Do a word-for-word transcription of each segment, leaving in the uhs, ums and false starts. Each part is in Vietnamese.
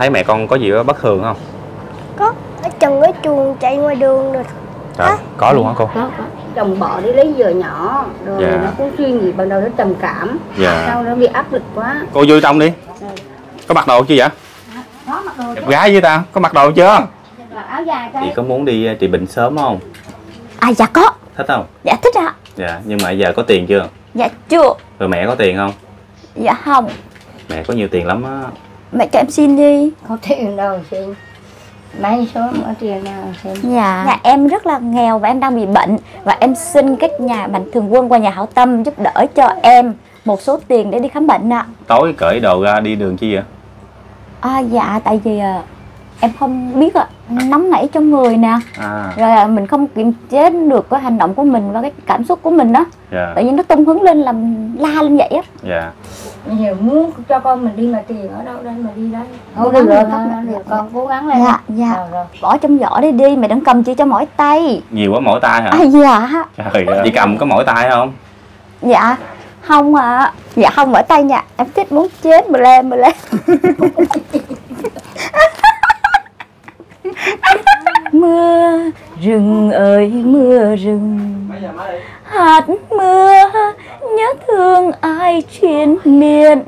Thấy mẹ con có gì bất thường không? Có, ở chồng ở chuồng chạy ngoài đường rồi. Trời, à, có luôn hả cô? Có, có. Chồng bỏ đi lấy vợ nhỏ rồi dạ. Nó cũng suy nghĩ ban đầu nó trầm cảm, dạ. Sau nó bị áp lực quá. Cô vô trong đi. Dạ. Có mặc đồ chưa vậy? À, có mặc đồ. Đẹp gái với ta, có mặc đồ chưa? Mặc áo dài đây. Chị có muốn đi trị bệnh sớm không? À dạ có. Thích không? Dạ thích ạ. Dạ, nhưng mà giờ có tiền chưa? Dạ chưa. Rồi mẹ có tiền không? Dạ không. Mẹ có nhiều tiền lắm á. Mẹ cho em xin đi. Có tiền đâu xin. Mấy số có tiền nào xin. Dạ. Nhà em rất là nghèo và em đang bị bệnh. Và em xin các nhà mạnh thường quân qua nhà hảo tâm giúp đỡ cho em một số tiền để đi khám bệnh ạ. Tối cởi đồ ra đi đường chi vậy? À dạ tại vì à, em không biết ạ, nóng nảy trong người nè. À. Rồi à, mình không kiềm chế được cái hành động của mình và cái cảm xúc của mình đó. Dạ. Tự nhiên nó tung hứng lên làm la lên vậy á. Dạ. Nhiều muốn cho con mình đi mà tiền ở đâu đây mà đi đây. Cố gắng lên, con cố gắng lên. Dạ, dạ. Rồi, rồi. Bỏ trong giỏ đi đi, mẹ đừng cầm chị cho mỏi tay. Nhiều quá mỏi tay hả? À, dạ. Trời ơi, chị cầm có mỏi tay không? Dạ, không ạ. À. Dạ không mỏi tay nha, em thích muốn chết mà lên mà lên. Mưa rừng ơi mưa rừng, hạt mưa nhớ thương ai trên miền.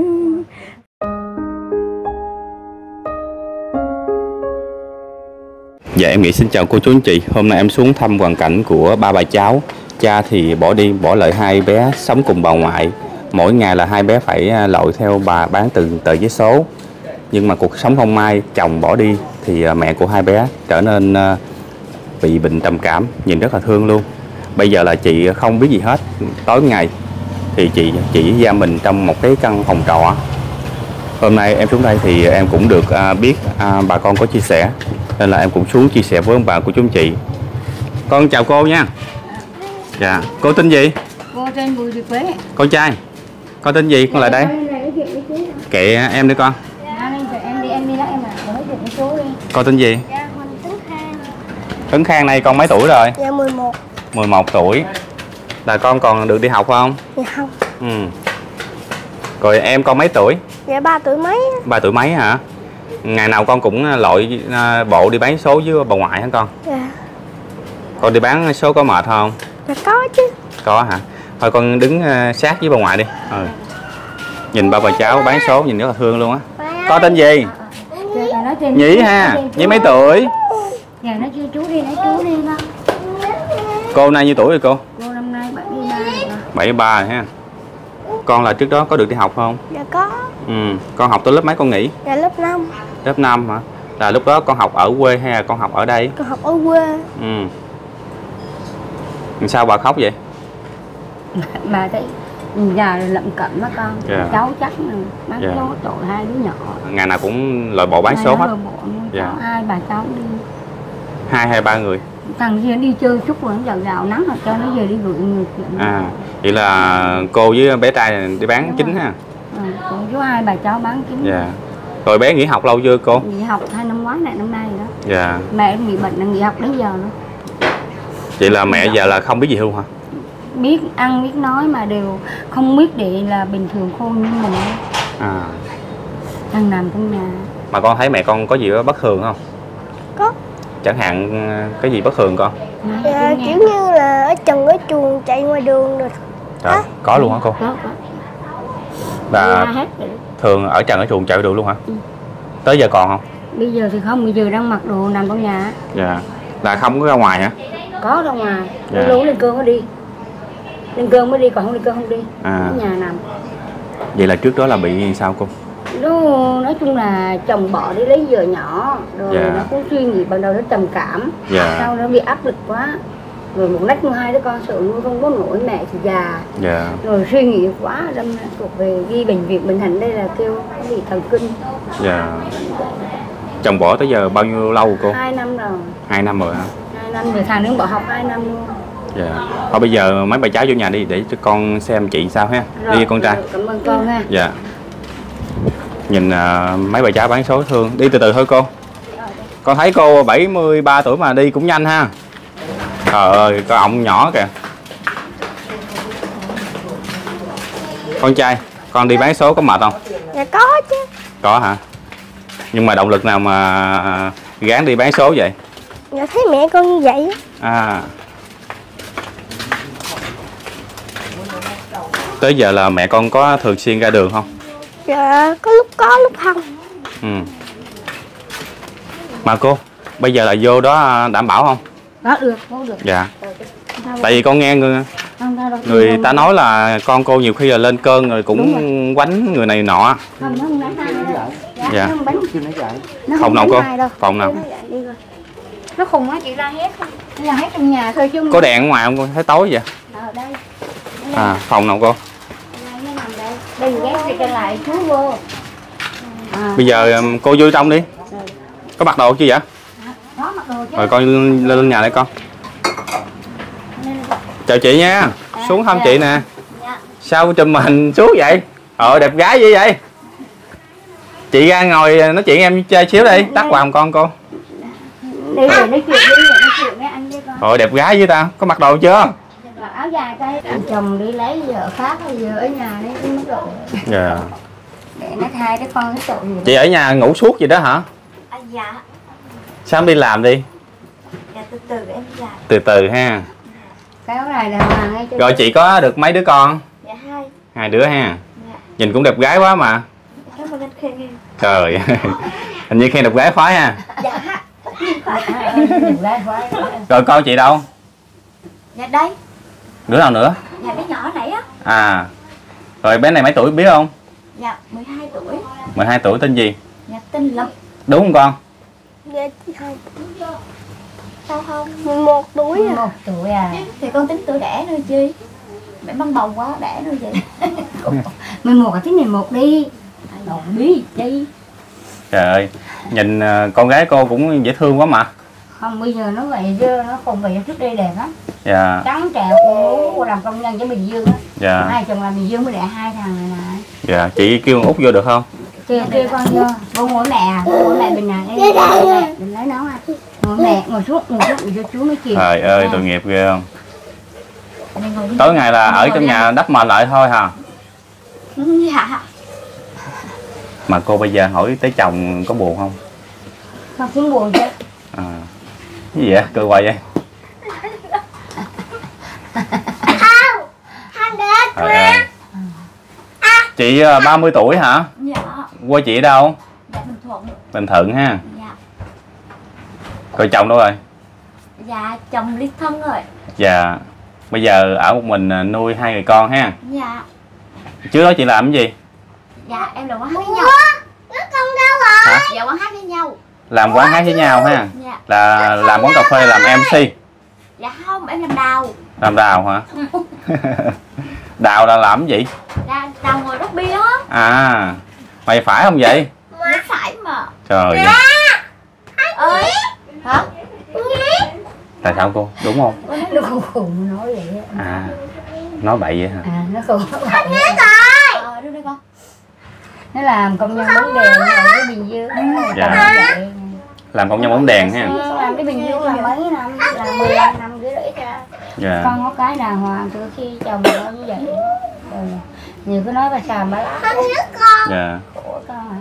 Dạ em nghĩ xin chào cô chú anh chị. Hôm nay em xuống thăm hoàn cảnh của ba bà cháu. Cha thì bỏ đi, bỏ lại hai bé sống cùng bà ngoại. Mỗi ngày là hai bé phải lội theo bà bán từng tờ giấy số. Nhưng mà cuộc sống không may, chồng bỏ đi thì mẹ của hai bé trở nên bị bệnh trầm cảm, nhìn rất là thương luôn. Bây giờ là chị không biết gì hết. Tối ngày thì chị chỉ giam mình trong một cái căn phòng trọ. Hôm nay em xuống đây thì em cũng được biết bà con có chia sẻ, nên là em cũng xuống chia sẻ với ông bà của chúng chị. Con chào cô nha. Dạ, cô tên gì? Cô tên Bùi Thị Quế. Con trai. Con tên gì? Con lại đây. Kệ em đi con. Em đi, em đi đó em à. Nói chuyện với chú đi. Con tên gì? Dạ, mình Tấn Khang. Tấn Khang này con mấy tuổi rồi? Dạ mười một. mười một tuổi. Là con còn được đi học không? Dạ không. Ừ. Rồi em con mấy tuổi? Dạ ba tuổi mấy. ba tuổi mấy hả? Ngày nào con cũng lội bộ đi bán số với bà ngoại hả con? Dạ. Con đi bán số có mệt không? Dạ có chứ. Có hả? Thôi con đứng sát với bà ngoại đi. Ừ. Nhìn ba bà cháu bán số nhìn rất là thương luôn á. Con tên gì? Nhí ha. Nhí mấy tuổi? Dạ nói chưa chú đi, nói chú đi con. Cô nay nhiêu tuổi rồi cô? Cô năm nay bảy mươi ba rồi. bảy mươi ba rồi ha. Con là trước đó có được đi học không? Dạ có. Ừ. Con học tới lớp mấy con nghỉ? Dạ lớp năm. Lớp năm hả? Là lúc đó con học ở quê hay là con học ở đây? Con học ở quê. Ừ. Sao bà khóc vậy? Bà thấy già rồi lậm cẩm á con. Yeah. Cháu chắc bán yeah. số tội hai đứa nhỏ. Ngày nào cũng lội bộ bán số hết. Dạ. Hai bà cháu đi. Hai hay ba người? Thằng kia đi chơi chút rồi nó rào nắng rồi cho nó về đi gửi người chuyện. À, vậy là cô với bé trai đi bán chính ha? Ừ, còn chú hai bà cháu bán chính. Dạ. Rồi bé nghỉ học lâu chưa cô? Nghỉ học hai năm ngoái này năm nay đó. Dạ. Mẹ em bị bệnh là nghỉ học đến giờ nữa. Vậy là mẹ giờ là không biết gì luôn hả? Biết ăn biết nói mà đều không biết để là bình thường khôn như mình. À. Đang nằm trong nhà. Mà con thấy mẹ con có gì bất thường không? Có. Chẳng hạn cái gì bất thường con? Dạ, kiểu như là ở chồng ở chuồng chạy ngoài đường rồi. Trời, à, có luôn hả cô? Có, có. Là thường ở trần ở chuồng chạy được luôn hả? Ừ. Tới giờ còn không? Bây giờ thì không, bây giờ đang mặc đồ nằm trong nhà. Dạ. Là không có ra ngoài hả? Có ra ngoài. Dạ. Lúc lên cơn mới đi. Lên cơn mới đi, còn không lên cơn không đi. À. Ở nhà nằm. Vậy là trước đó là bị sao cô? Nó nói chung là chồng bỏ đi lấy vợ nhỏ rồi yeah. Nó cũng suy nghĩ ban đầu nó trầm cảm, yeah. Sau nó bị áp lực quá rồi một nách nuôi hai đứa con sợ nuôi không có nổi, mẹ thì già, yeah. Rồi suy nghĩ quá đâm thuộc về đi bệnh viện Bình Thạnh đây là kêu nó bị thần kinh. Yeah. Chồng bỏ tới giờ bao nhiêu lâu cô? Hai năm rồi. Hai năm rồi hả? Hai năm rồi, thằng nữa bỏ học hai năm luôn. Dạ. Thôi bây giờ mấy bà cháu vô nhà đi để cho con xem chị sao ha. Rồi, đi con trai. Rồi, cảm ơn con ha. Dạ. Nhìn uh, mấy bà cháu bán số thương. Đi từ từ thôi cô. Con thấy cô bảy mươi ba tuổi mà đi cũng nhanh ha. Trời ơi, có ọng nhỏ kìa. Con trai, con đi bán số có mệt không? Dạ có chứ. Có hả? Nhưng mà động lực nào mà gán đi bán số vậy? Dạ thấy mẹ con như vậy. À. Tới giờ là mẹ con có thường xuyên ra đường không? Dạ có lúc có lúc không. Ừ. Mà cô, bây giờ là vô đó đảm bảo không? Đó được, vô được. Dạ. Tại vì con nghe người, người ta nói là con cô nhiều khi là lên cơn rồi cũng quánh người này nọ. Không, nó không đánh ai đâu. Dạ. Nó không đánh. Nó Phòng nào cô? Phòng nào? Nó khùng á, chị ra hết không? Ra hết trong nhà thôi chứ. Có đèn ở ngoài không cô? Thấy tối vậy? Ở đây. À, phòng nào cô? Nó nằm đây. Đây ghét thì cho lại chú vô. À. Bây giờ cô vô trong đi. Có mặc đồ chưa vậy? Đó, mặc đồ chứ. Rồi con lên, lên nhà đây con. Chào chị nha. Xuống thăm chị nè. Sao chùm hình xuống vậy? Ờ đẹp gái vậy vậy? Chị ra ngồi nói chuyện em chơi xíu đi. Tắt quà con cô. Đi rồi nói chuyện đi, nói chuyện với anh đi con. Ồ đẹp gái với ta. Có mặc đồ chưa? Mặc áo dài cái chồng đi lấy vợ khác hay giờ ở nhà đấy cũng mất độ. Dạ. Để nó thay đứa con cái tội gì. Chị ở nhà ngủ suốt gì đó hả? À, dạ. Sao em đi làm đi? Dạ từ từ để em dài. Từ từ ha. Cái áo này là hoàng ngay. Rồi chị có được mấy đứa con? Dạ hai. Hai đứa ha. Dạ. Nhìn cũng đẹp gái quá mà. Cảm ơn anh khen em. Trời. Hình như khen đẹp gái khoái ha. Dạ. Rồi con chị đâu? Dạ đây. Đứa nào nữa? Dạ bé nhỏ nãy á. À. Rồi bé này mấy tuổi biết không? Dạ mười hai tuổi. mười hai tuổi tên gì? Dạ tên Lâm. Đúng không con? Dạ chị hai. Sao không? mười một tuổi à. mười một tuổi à. Thì con tính tuổi đẻ nữa chi. Mẹ mang bầu quá đẻ nữa vậy. mười một à, tính mười một đi. Đồ bí chi. Trời ơi. Nhìn con gái cô cũng dễ thương quá mà. Không bây giờ nó vậy chứ nó không vậy trước đây đẹp lắm. Dạ. Trắng trẻo cô làm công nhân cho Bình Dương á. Dạ. Hai chồng làm Bình Dương mới đẻ hai thằng này nè. Dạ. Chị kêu con Út vô được không? Kêu kêu con vô. Vô ngồi mẹ à. Ngồi mẹ Bình này. Đây mẹ. Đừng lấy nó à. Ngồi mẹ ngồi xuống ngồi xuống để cho chú mới kêu. Trời ơi tội nghiệp ghê không? Tối ngày là ở trong nhà đắp mền lại thôi hả? Dạ. Mà cô bây giờ hỏi tới chồng có buồn không? Không cũng buồn chứ. À. Cái gì vậy? Cười hoài vậy? Không. Không được mà. Chị ba mươi tuổi hả? Dạ. Quê chị ở đâu? Dạ Bình Thuận. Bình Thuận ha. Dạ. Rồi chồng đâu rồi? Dạ chồng ly thân rồi. Dạ. Bây giờ ở một mình nuôi hai người con ha. Dạ. Trước đó chị làm cái gì? Dạ em là quán hát với nhau. Nó con đâu rồi? Hả? Dạ quán hát với nhau. Làm quán hát với nhau ha. Dạ. Là làm quán cà phê làm em xê. Dạ không em làm đào. Làm đào hả? Đào là làm cái gì? Dạ đào ngồi rót bia á. À. Mày phải không vậy? Nó phải mà. Trời. Ơi. Hả? Tại sao cô? Đúng không? Nó khùng khùng nói vậy á. À. Nói bậy vậy hả? À nó khùng. Ờ đưa đây con. Nó làm công nhân bóng đèn ở Bình Dương. Dạ. Làm công nhân bóng đèn ha. Làm cái Bình Dương là mấy năm, là mười lăm năm dưới đấy cha. Dạ. Con có cái đàng hoàng từ khi chồng nó như vậy. Rồi nhiều cứ nói bà xàm bà Dạ. của con à.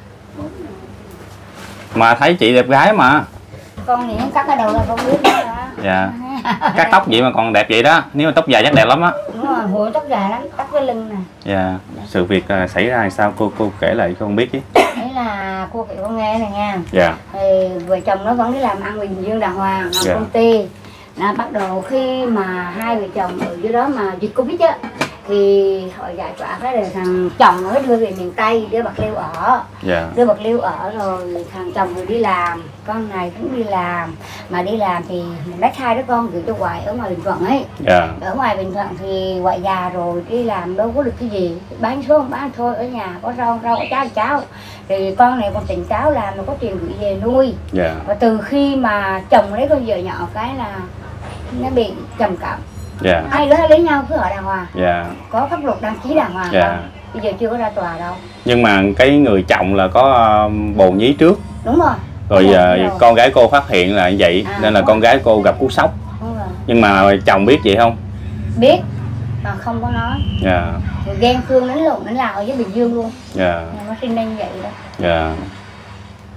Mà thấy chị đẹp gái mà. Con nghĩ cắt cái đầu là con biết đó hả? Dạ. Cắt tóc vậy mà còn đẹp vậy đó. Nếu mà tóc dài chắc đẹp lắm á. Đúng rồi, hồi tóc dài lắm, tóc cái lưng nè. Dạ. Sự việc uh, xảy ra sao cô cô kể lại cho con biết chứ. Đấy là cô kể con nghe này nha. Dạ. Thì vợ chồng nó vẫn đi làm ăn Bình Dương đàng hoàng, làm Dạ. công ty. Là bắt đầu khi mà hai vợ chồng ở dưới đó mà dịch Covid á, thì họ giải tỏa cái là thằng chồng nó đưa về miền Tây, đưa Bạc Liêu ở. Dạ. Đưa Bạc Liêu ở rồi thằng chồng rồi đi làm, con này cũng đi làm. Mà đi làm thì mình lấy hai đứa con gửi cho ngoại ở ngoài Bình Thuận ấy. Dạ. Ở ngoài Bình Thuận thì ngoại già rồi đi làm đâu có được cái gì, bán số không bán thôi, ở nhà có rau rau có cháo cháo. Thì con này còn tỉnh táo làm, nó có tiền gửi về nuôi. Dạ. Và từ khi mà chồng lấy con vợ nhỏ cái là nó bị trầm cảm. Dạ. Hai đứa lấy nhau cứ ở đàng hoàng. Dạ. Có pháp luật đăng ký đàng hoàng. Dạ. Bây giờ chưa có ra tòa đâu. Nhưng mà cái người chồng là có uh, bồn nhí trước. Đúng rồi. Rồi giờ uh, con gái cô phát hiện là như vậy à, nên là con gái cô gặp cú sốc. Đúng rồi. Nhưng mà chồng biết vậy không? Biết mà không có nói. Dạ. Rồi ghen phương đánh lộn đánh lào ở với Bình Dương luôn. Dạ. Nó sinh nên vậy đó. Dạ.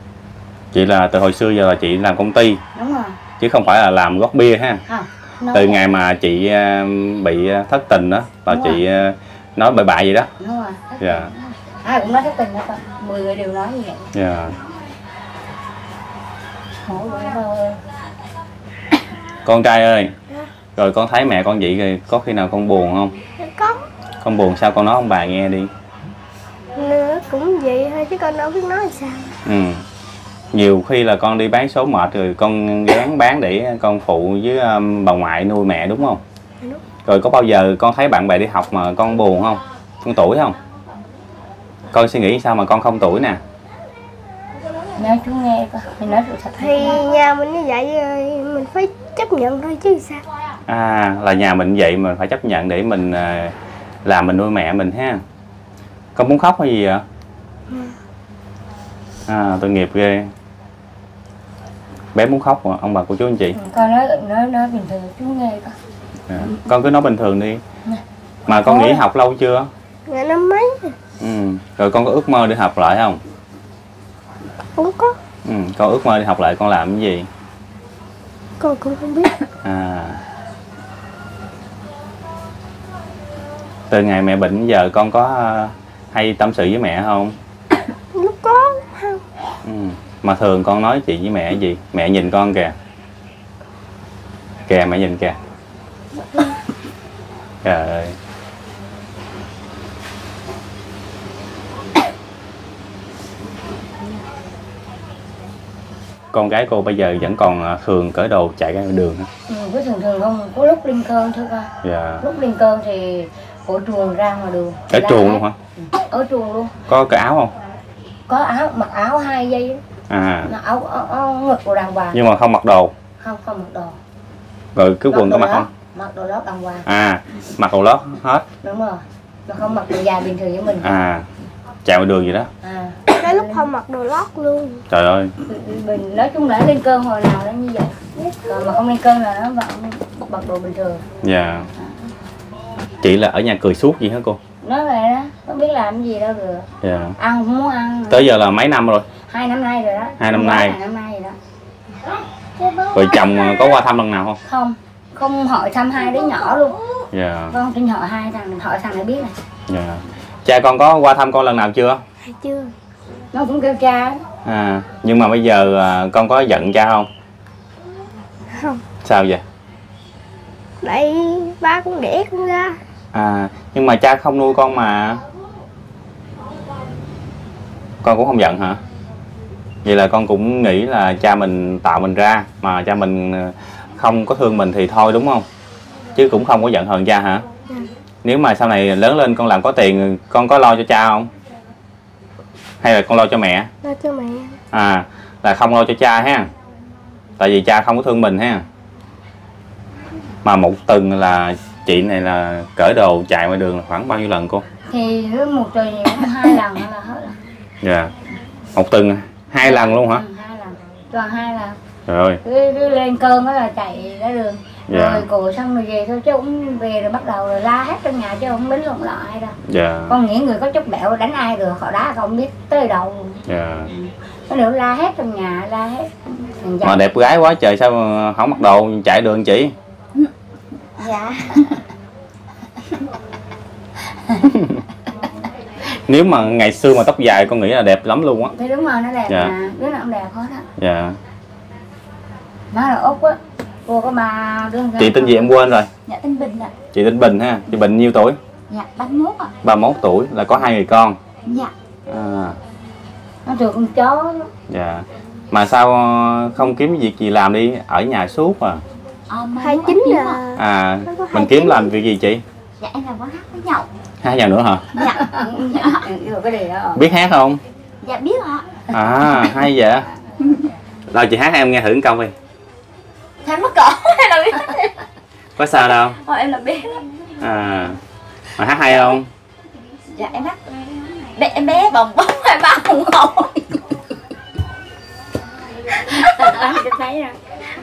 Chị là từ hồi xưa giờ là chị làm công ty. Đúng rồi. Chứ không phải là làm gót bia ha. Không. Từ rồi. Ngày mà chị bị thất tình đó là đúng chị rồi. Nói bậy bạ vậy đó. Đúng rồi. Dạ. Ai cũng nói thất tình đó con. mười người đều nói như vậy. Dạ. Yeah. Con trai ơi. Rồi con thấy mẹ con vậy rồi có khi nào con buồn không? Có. Con buồn sao con nói ông bà nghe đi. Nữa cũng vậy thôi chứ con đâu biết nói sao. Ừ. Nhiều khi là con đi bán số mệt rồi con gán bán để con phụ với um, bà ngoại nuôi mẹ đúng không? Đúng. Rồi có bao giờ con thấy bạn bè đi học mà con buồn không? Con tuổi không? Con suy nghĩ sao mà con không tuổi nè? Nói chú nghe coi, mình nói sự thật. Thì nhà mình như vậy mình phải chấp nhận thôi chứ sao. À, là nhà mình vậy mà phải chấp nhận để mình uh, làm mình nuôi mẹ mình ha. Con muốn khóc hay gì vậy? À, tội nghiệp ghê. Bé muốn khóc mà ông bà cô chú anh chị. Con nói nói nói bình thường chú nghe coi. À, con cứ nói bình thường đi. Mà con nghỉ học lâu chưa? Ngày năm mấy. Ừ. Rồi con có ước mơ đi học lại không? Cũng có. Ừ. Con ước mơ đi học lại con làm cái gì? Con cũng không biết. À. Từ ngày mẹ bệnh đến giờ con có hay tâm sự với mẹ không? Lúc có không. Ừ. Mà thường con nói chuyện với mẹ gì? Mẹ nhìn con kìa. Kìa mẹ nhìn kìa. Trời ơi. Con gái cô bây giờ vẫn còn thường cởi đồ chạy ra đường hả? Ừ, cứ thường thường không, có lúc lên cơn thôi con. Dạ. Lúc lên cơn thì ở chuồng ra ngoài đường. Ở chuồng luôn hả? Ở chuồng luôn. Có cái áo không? Có áo, mặc áo hai giây đó. À. Áo, áo, áo ngực đồ đàng hoàng. Nhưng mà không mặc đồ. Không, không mặc đồ. Rồi cái quần có mặc không? Mặc đồ lót đàng hoàng. À, mặc đồ lót hết. Đúng rồi. Mà không mặc đồ dài bình thường với mình. À, chạy ngoài đường gì đó. À. Cái lúc không mặc đồ lót luôn. Trời ơi. Mình nói chung là lên cơn hồi nào nó như vậy. Còn mà không lên cơn là nó vẫn mặc đồ bình thường. Dạ. Chị là ở nhà cười suốt gì hả cô? Nói vậy đó, không biết làm gì đâu được. Dạ. Ăn không muốn ăn. Tới giờ là mấy năm rồi? Hai năm nay rồi đó. Hai năm nay. Hai năm nay rồi đó. Rồi chồng có qua thăm lần nào không? Không, không hỏi thăm hai đứa nhỏ luôn. Dạ. Con tin hỏi hai thằng, hỏi thằng này biết này. Dạ. Cha con có qua thăm con lần nào chưa? Chưa. Nó cũng kêu cha. À, nhưng mà bây giờ con có giận cha không? Không. Sao vậy? Tại ba cũng đẻ con ra. À, nhưng mà cha không nuôi con mà. Con cũng không giận hả? Vậy là con cũng nghĩ là cha mình tạo mình ra, mà cha mình không có thương mình thì thôi đúng không? Chứ cũng không có giận hờn cha hả? Ừ. Nếu mà sau này lớn lên con làm có tiền, con có lo cho cha không? Hay là con lo cho mẹ? Lo cho mẹ. À, là không lo cho cha ha. Tại vì cha không có thương mình ha. Mà một tuần là chị này là cởi đồ chạy ngoài đường là khoảng bao nhiêu lần cô? Thì một tuần thì cũng hai lần là hết rồi. Dạ. Một tuần hai lần luôn hả? Ừ, hai lần. Toàn hai lần. Rồi. Cứ, cứ lên cơn đó là chạy ra đường. Dạ. Rồi cổ xong rồi về thôi chứ cũng về rồi bắt đầu rồi la hết trong nhà chứ không đến lộn lọ ai đâu. Dạ. Con nghĩ người có chút bẹo đánh ai được, họ đá không biết tới đầu. Dạ. Nó được la hết trong nhà, la hết. Mà đẹp gái quá trời sao mà không mặc đồ chạy đường chị? Dạ. Nếu mà ngày xưa mà tóc dài con nghĩ là đẹp lắm luôn á. Thì đúng rồi, nó đẹp Dạ. mà, đứa nào cũng đẹp hết á. Dạ. Nó là Úc á. Cô có ba đứa. Chị tên gì em quên rồi. Dạ tên Bình ạ. Chị tên Bình ha. Chị Bình nhiêu tuổi? Dạ ba mươi mốt ạ. ba mươi mốt tuổi, là có hai người con. Dạ. À. Nó thường con chó. Dạ. Mà sao không kiếm việc gì làm đi, ở nhà suốt à? Ờ, Hai chín là. À, mình kiếm làm việc gì chị? Dạ em làm quán hát với nhậu. Hát giờ nữa hả? Dạ. Rồi cái gì đó. Biết hát không? Dạ biết ạ. À, hay vậy. Rồi chị hát em nghe thử một câu đi. Thanh mất cỡ hay là biết? Có sao đâu. Ờ em là biết. À, mà hát hay không? Dạ em hát. Bé em bé bồng bóng hai ba hùng hậu. Thấy rồi.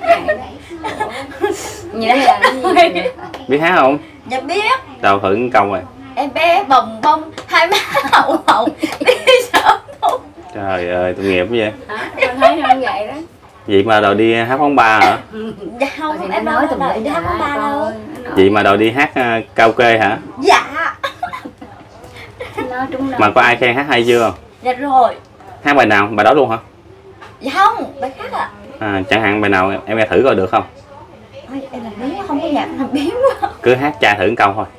Như đó là cái gì? Biết hát không? Dạ biết. Đâu thử một câu rồi. Em bé bồng bông hai má hậu hậu đi sớm thúc. Trời ơi, tội nghiệp vậy. Hả? Con thấy không vậy đó. Vậy mà đòi đi hát bóng ba hả? Dạ không, Thì em nó nói nói tụi tụi đợi đi hát bóng ba đâu. Vậy mà đòi đi hát uh, karaoke hả? Dạ. Nói trúng đâu. Mà có ai khen hát hay chưa? Dạ rồi. Hát bài nào? Bài đó luôn hả? Dạ không, bài khác ạ. À, chẳng hạn bài nào em nghe thử coi được không? Ôi, em làm biến không có nhạc làm biến quá. Cứ hát tra thử một câu thôi.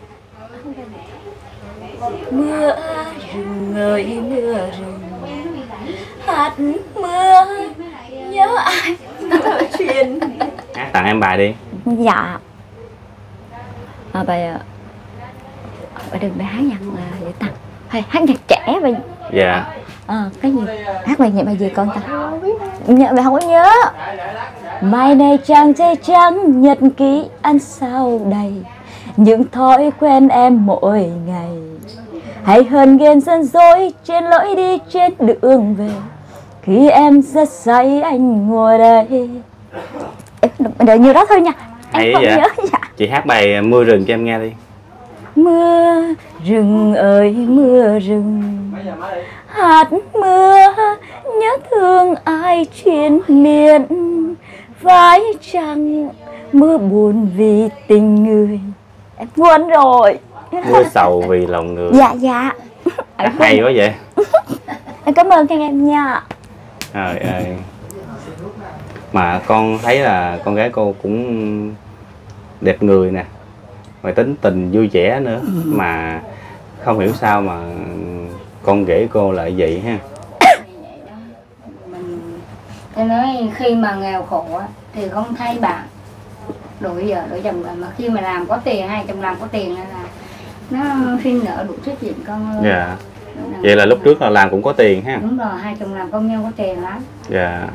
Mưa rừng ơi mưa rừng, hạt mưa nhớ ai truyền. Hát tặng em bài đi. Dạ. À, bài bài đừng bài hát nhạc là để tặng hay hát nhạc trẻ bài. Dạ. À, cái gì hát bài nhạc bài gì con ta nhớ bài không có nhớ. Mai này chàng trai trắng nhật ký ăn sao đầy, những thói quen em mỗi ngày hay hơn ghen dân dối trên lối đi trên đường về. Khi em rất say anh ngồi đây. Em đợi nhiều đó thôi nha. Em Hay không vậy? nhớ. Dạ. Chị hát bài Mưa Rừng cho em nghe đi. Mưa rừng ơi mưa rừng, hạt mưa nhớ thương ai triền miên. Phải chăng mưa buồn vì tình người. Em quên rồi. Mưa sầu vì lòng người. Dạ dạ. Hát hay quá vậy. Em cảm ơn các em nha. Trời ơi. Mà con thấy là con gái cô cũng đẹp người nè, rồi tính tình vui vẻ nữa. Mà không hiểu sao mà con rể cô lại vậy ha. Mình tôi nói khi mà nghèo khổ á, thì không thay bạn đổi vợ đổi chồng, mà khi mà làm có tiền, hai chồng làm có tiền là nó sinh nở đủ thứ chuyện con ơi. Dạ. Vậy là lúc trước là làm cũng có tiền ha. Đúng rồi, hai chồng làm công nhân có tiền lắm. Dạ.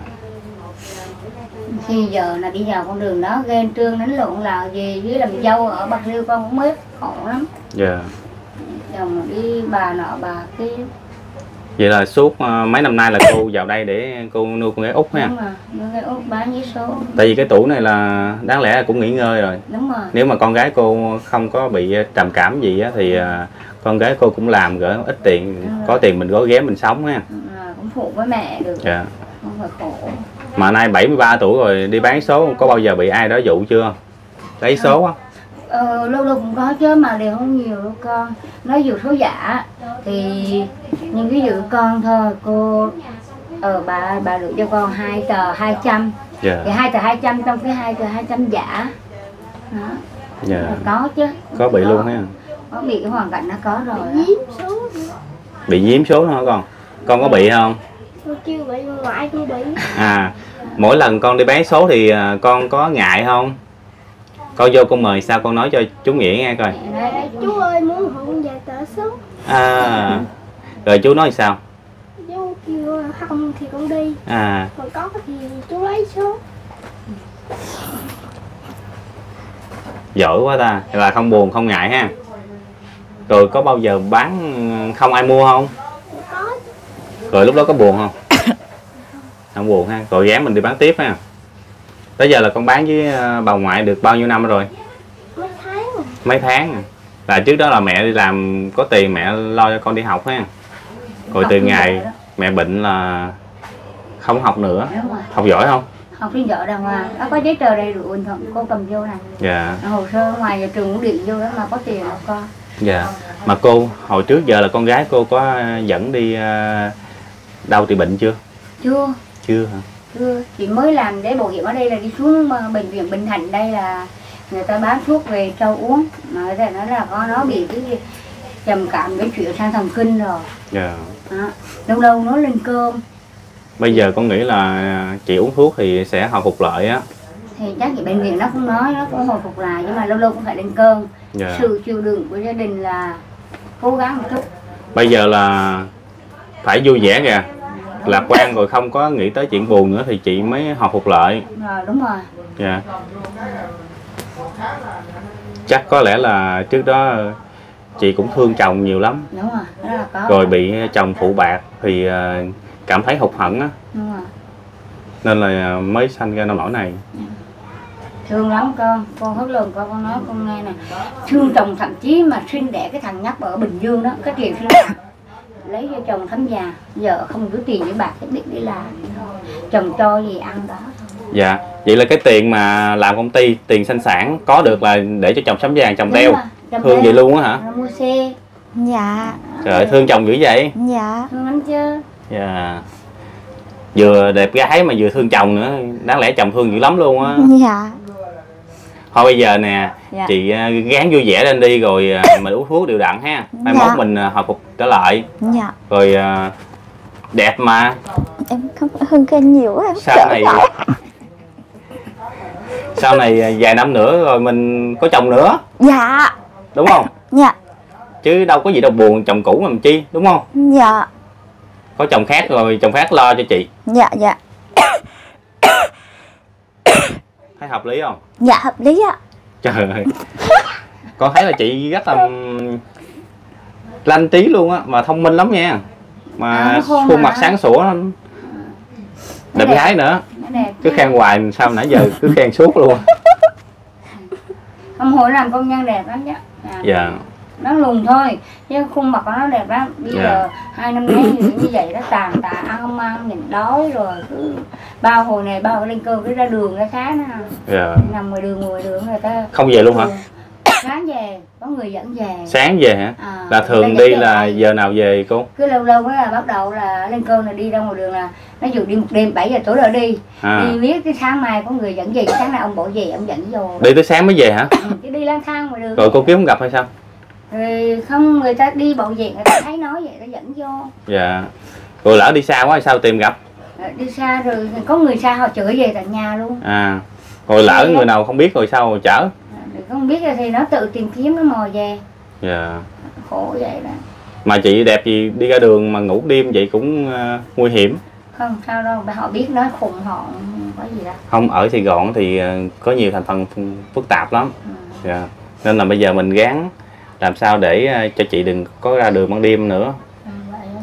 Khi giờ là đi vào con đường đó ghen trương đánh lộn là gì với làm dâu ở Bạc Liêu con cũng biết khổ lắm. Dạ. Chồng đi bà nọ bà kia. Vậy là suốt uh, mấy năm nay là cô vào đây để cô nuôi con gái út ha. Đúng rồi, nuôi cái út bán giấy số. Tại vì cái tuổi này là đáng lẽ là cũng nghỉ ngơi rồi. Đúng rồi. Nếu mà con gái cô không có bị trầm cảm gì á thì uh, con gái cô cũng làm gỡ ít tiền, có tiền mình gói ghém mình sống ha. À, cũng phụ với mẹ được. Dạ. Không phải khổ. Mà nay bảy mươi ba tuổi rồi đi bán số, có bao giờ bị ai đó dụ chưa? Lấy số á? Ờ, lâu lâu cũng có chứ mà đều không nhiều đâu con. Nói dụ số giả thì những cái dụ con thôi. Cô ờ bà bà được cho con hai tờ hai trăm. Dạ. Thì hai tờ hai trăm trong cái hai tờ hai trăm giả đó. Dạ. Có chứ. Có bị luôn ha. Có bị cái hoàn cảnh nó có rồi. Bị giếm số nữa hả con? Con có bị không? Tôi chưa bị, ngoại tôi bị. À, mỗi lần con đi bán số thì uh, con có ngại không? Con vô con mời sao con nói cho chú Nghĩa nghe coi. Chú ơi muốn hụn về tờ số. À, rồi chú nói sao? Chú kêu không thì con đi. À. Còn có thì chú lấy số. Giỏi quá ta, là không buồn không ngại ha. Rồi có bao giờ bán không ai mua không? Có. Rồi lúc đó có buồn không? Không buồn ha, rồi ghé mình đi bán tiếp ha. Tới giờ là con bán với bà ngoại được bao nhiêu năm rồi? Mấy tháng rồi. Mấy tháng à? Là trước đó là mẹ đi làm có tiền mẹ lo cho con đi học ha. Rồi từ ngày mẹ bệnh là không học nữa. Học giỏi không? Học sinh giỏi đàng hoàng, nó có giấy tờ đầy đủ bình thuận, cô cầm vô này. Dạ. Hồ sơ ngoài nhà trường cũng điện vô đó mà có tiền đâu con. Dạ. Mà cô hồi trước giờ là con gái cô có dẫn đi uh, đâu trị bệnh chưa? Chưa. Chưa hả? Chưa, chị mới làm để bảo hiểm ở đây là đi xuống bệnh viện Bình Thạnh đây là người ta bán thuốc về trâu uống. Mà người ta nói là có nó bị cái trầm cảm cái chuyển sang thần kinh rồi. Dạ. Đó. Lâu lâu nó lên cơm. Bây giờ con nghĩ là chị uống thuốc thì sẽ hồi phục lại á. Thì chắc thì bệnh viện nó cũng nói nó cũng hồi phục lại, nhưng mà lâu lâu cũng phải lên cơn. Dạ. Sự chịu đựng của gia đình là cố gắng một chút. Bây giờ là phải vui vẻ kìa, lạc quan rồi không có nghĩ tới chuyện buồn nữa thì chị mới hồi phục lại. Rồi đúng rồi. Dạ. Chắc có lẽ là trước đó chị cũng thương chồng nhiều lắm. Đúng rồi, đó là có. Rồi bị chồng phụ bạc thì cảm thấy hụt hẫng á. Đúng rồi. Nên là mới sanh ra nông nỗi này. Thương lắm con, con hết lần con con nói con nghe nè. Thương chồng thậm chí mà sinh đẻ cái thằng nhóc ở Bình Dương đó, cái tiền sinh nặng lấy cho chồng thấm già, vợ không cứ tiền với bạc, biết đi làm, chồng cho gì ăn đó thôi. Dạ, vậy là cái tiền mà làm công ty, tiền sinh sản có được là để cho chồng sắm vàng, chồng đeo. Thương vậy luôn á hả? Mua xe. Dạ. Trời ơi, thương chồng dữ vậy. Dạ. Thương lắm chứ. Dạ. Vừa đẹp gái mà vừa thương chồng nữa, đáng lẽ chồng thương dữ lắm luôn á. Dạ. Thôi bây giờ nè, Dạ. chị gán vui vẻ lên đi rồi mình uống thuốc đều đặn ha. Mai Dạ. mốt mình hồi phục trở lại. Dạ. Rồi đẹp mà. Em không hơn kênh nhiều quá, em Sau sợ này lại. Sau này vài năm nữa rồi mình có chồng nữa. Dạ. Đúng không? Dạ. Chứ đâu có gì đâu buồn chồng cũ làm chi, đúng không? Dạ. Có chồng khác rồi chồng khác lo cho chị. Dạ dạ. Thấy hợp lý không? Dạ hợp lý ạ. Trời ơi. Con thấy là chị rất là lanh trí luôn á, mà thông minh lắm nha. Mà À, khuôn mặt sáng sủa lắm. Đẹp đẹp. gái nữa. Đẹp Cứ chứ. khen hoài sao nãy giờ cứ khen suốt luôn. Ông hồi làm công nhân đẹp lắm chứ. À, Dạ. nó lùn thôi chứ khuôn mặt của nó đẹp lắm. Bây Dạ. giờ hai năm nay như, như vậy đó, tàn tạ ăn không ăn nhìn đói rồi cứ bao hồi này bao hồi lên cơm cứ ra đường ra khá nó Dạ. nằm ngoài đường ngoài đường người ta Không về luôn hả? sáng về có người dẫn về. Sáng về hả? À, Là thường dẫn đi về là đây. giờ nào về cô? Cứ lâu lâu đó là bắt đầu là lên cơm là đi ra ngoài đường là nó dù đi một đêm bảy giờ tối rồi đi. À. Đi biết cái sáng mai có người dẫn về, sáng nay ông bỏ về ông dẫn vô. Đi tới sáng mới về hả? Chứ đi lang thang ngoài đường. Rồi cô kiếm không gặp hay sao? Rồi không, người ta đi bộ về người ta thấy nói vậy nó dẫn vô. Dạ. Rồi lỡ đi xa quá thì sao tìm gặp? Rồi đi xa rồi có người xa họ chửi về tận nhà luôn. À. Rồi lỡ người nào không biết rồi sao rồi chở? Rồi không biết rồi thì nó tự tìm kiếm nó mò về. Dạ. Khổ vậy đó. Mà chị đẹp gì đi ra đường mà ngủ đêm vậy cũng uh, nguy hiểm. Không sao đâu, họ biết nói khùng họ không có gì đâu. Không, ở Sài Gòn thì uh, có nhiều thành phần phức tạp lắm. Ừ. Dạ. Nên là bây giờ mình gắng làm sao để uh, cho chị đừng có ra đường ban đêm nữa. Ừ, vậy đó.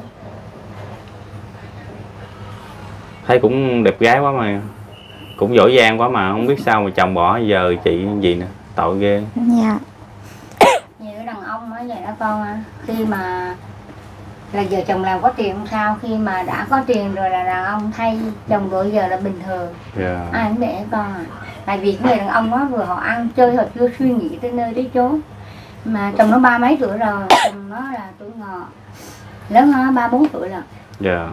Thấy cũng đẹp gái quá mà, cũng giỏi giang quá mà không biết sao mà chồng bỏ giờ chị gì nè, tội ghê. Dạ. Nhiều đàn ông nói vậy đó con à. Khi mà là giờ chồng làm có tiền không sao, khi mà đã có tiền rồi là đàn ông thay chồng rồi giờ là bình thường. Dạ. Ai cũng để con à. Tại vì người đàn ông nó vừa họ ăn chơi họ chưa suy nghĩ tới nơi tới chốn. Mà chồng nó ba mấy tuổi rồi, chồng nó là tuổi ngọ, lớn hơn ba bốn tuổi rồi. Dạ.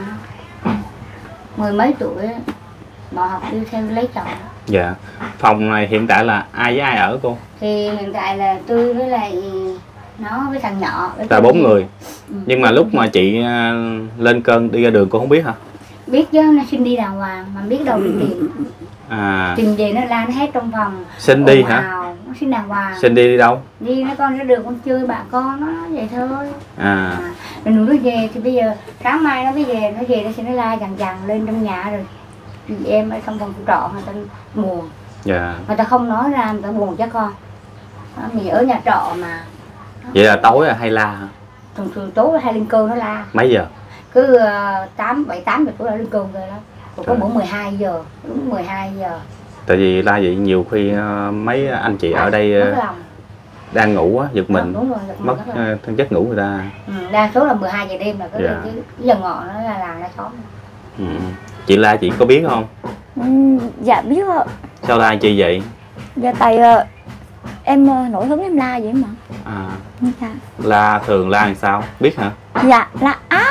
Mười mấy tuổi bỏ học đi theo lấy chồng. Dạ. Phòng này hiện tại là ai với ai ở cô? Thì hiện tại là tôi với lại nó với thằng nhỏ. Với Là bốn người. Ừ. Nhưng mà lúc mà chị uh, lên cơn đi ra đường cô không biết hả? Biết chứ, nó xin đi đàng hoàng mà biết đâu đi tìm. À. Tìm về nó la nó hết trong phòng. Xin đi ồn hả? ào, nó xin đàng hoàng. Xin đi đi đâu? Đi nó con ra đường con chơi bà con nó vậy thôi. À. À, rồi nó về thì bây giờ sáng mai nó mới về, nó về nó sẽ nó la dằn dằn lên trong nhà rồi. Thì em ở trong phòng trọ người ta buồn. Dạ. Người ta không nói ra người ta buồn cho con. Đó, mình ở nhà trọ mà. Vậy là tối hay la hả? Thường thường tối hay lên cơn nó la. Mấy giờ? Cứ tám bảy tám giờ tối là lên cơn rồi đó. Rồi có Trời. bữa mười hai giờ, đúng mười hai giờ. Tại vì la vậy nhiều khi uh, mấy anh chị ở đây uh, Mất lòng. đang ngủ á, giật mình, Đúng rồi, giật mình mất rất là- uh, thân giấc ngủ người ta. Ừ, đa số là mười hai giờ đêm là cái, Dạ. cái, cái giờ ngọ nó là làng ra xóm. Ừ. Chị la chị có biết không? Ừ, dạ biết ạ. Sao la chị vậy? Dạ tại ờ, em ờ, nổi hứng em la vậy mà. À. Dạ. La thường la làm sao? Biết hả? Dạ là á.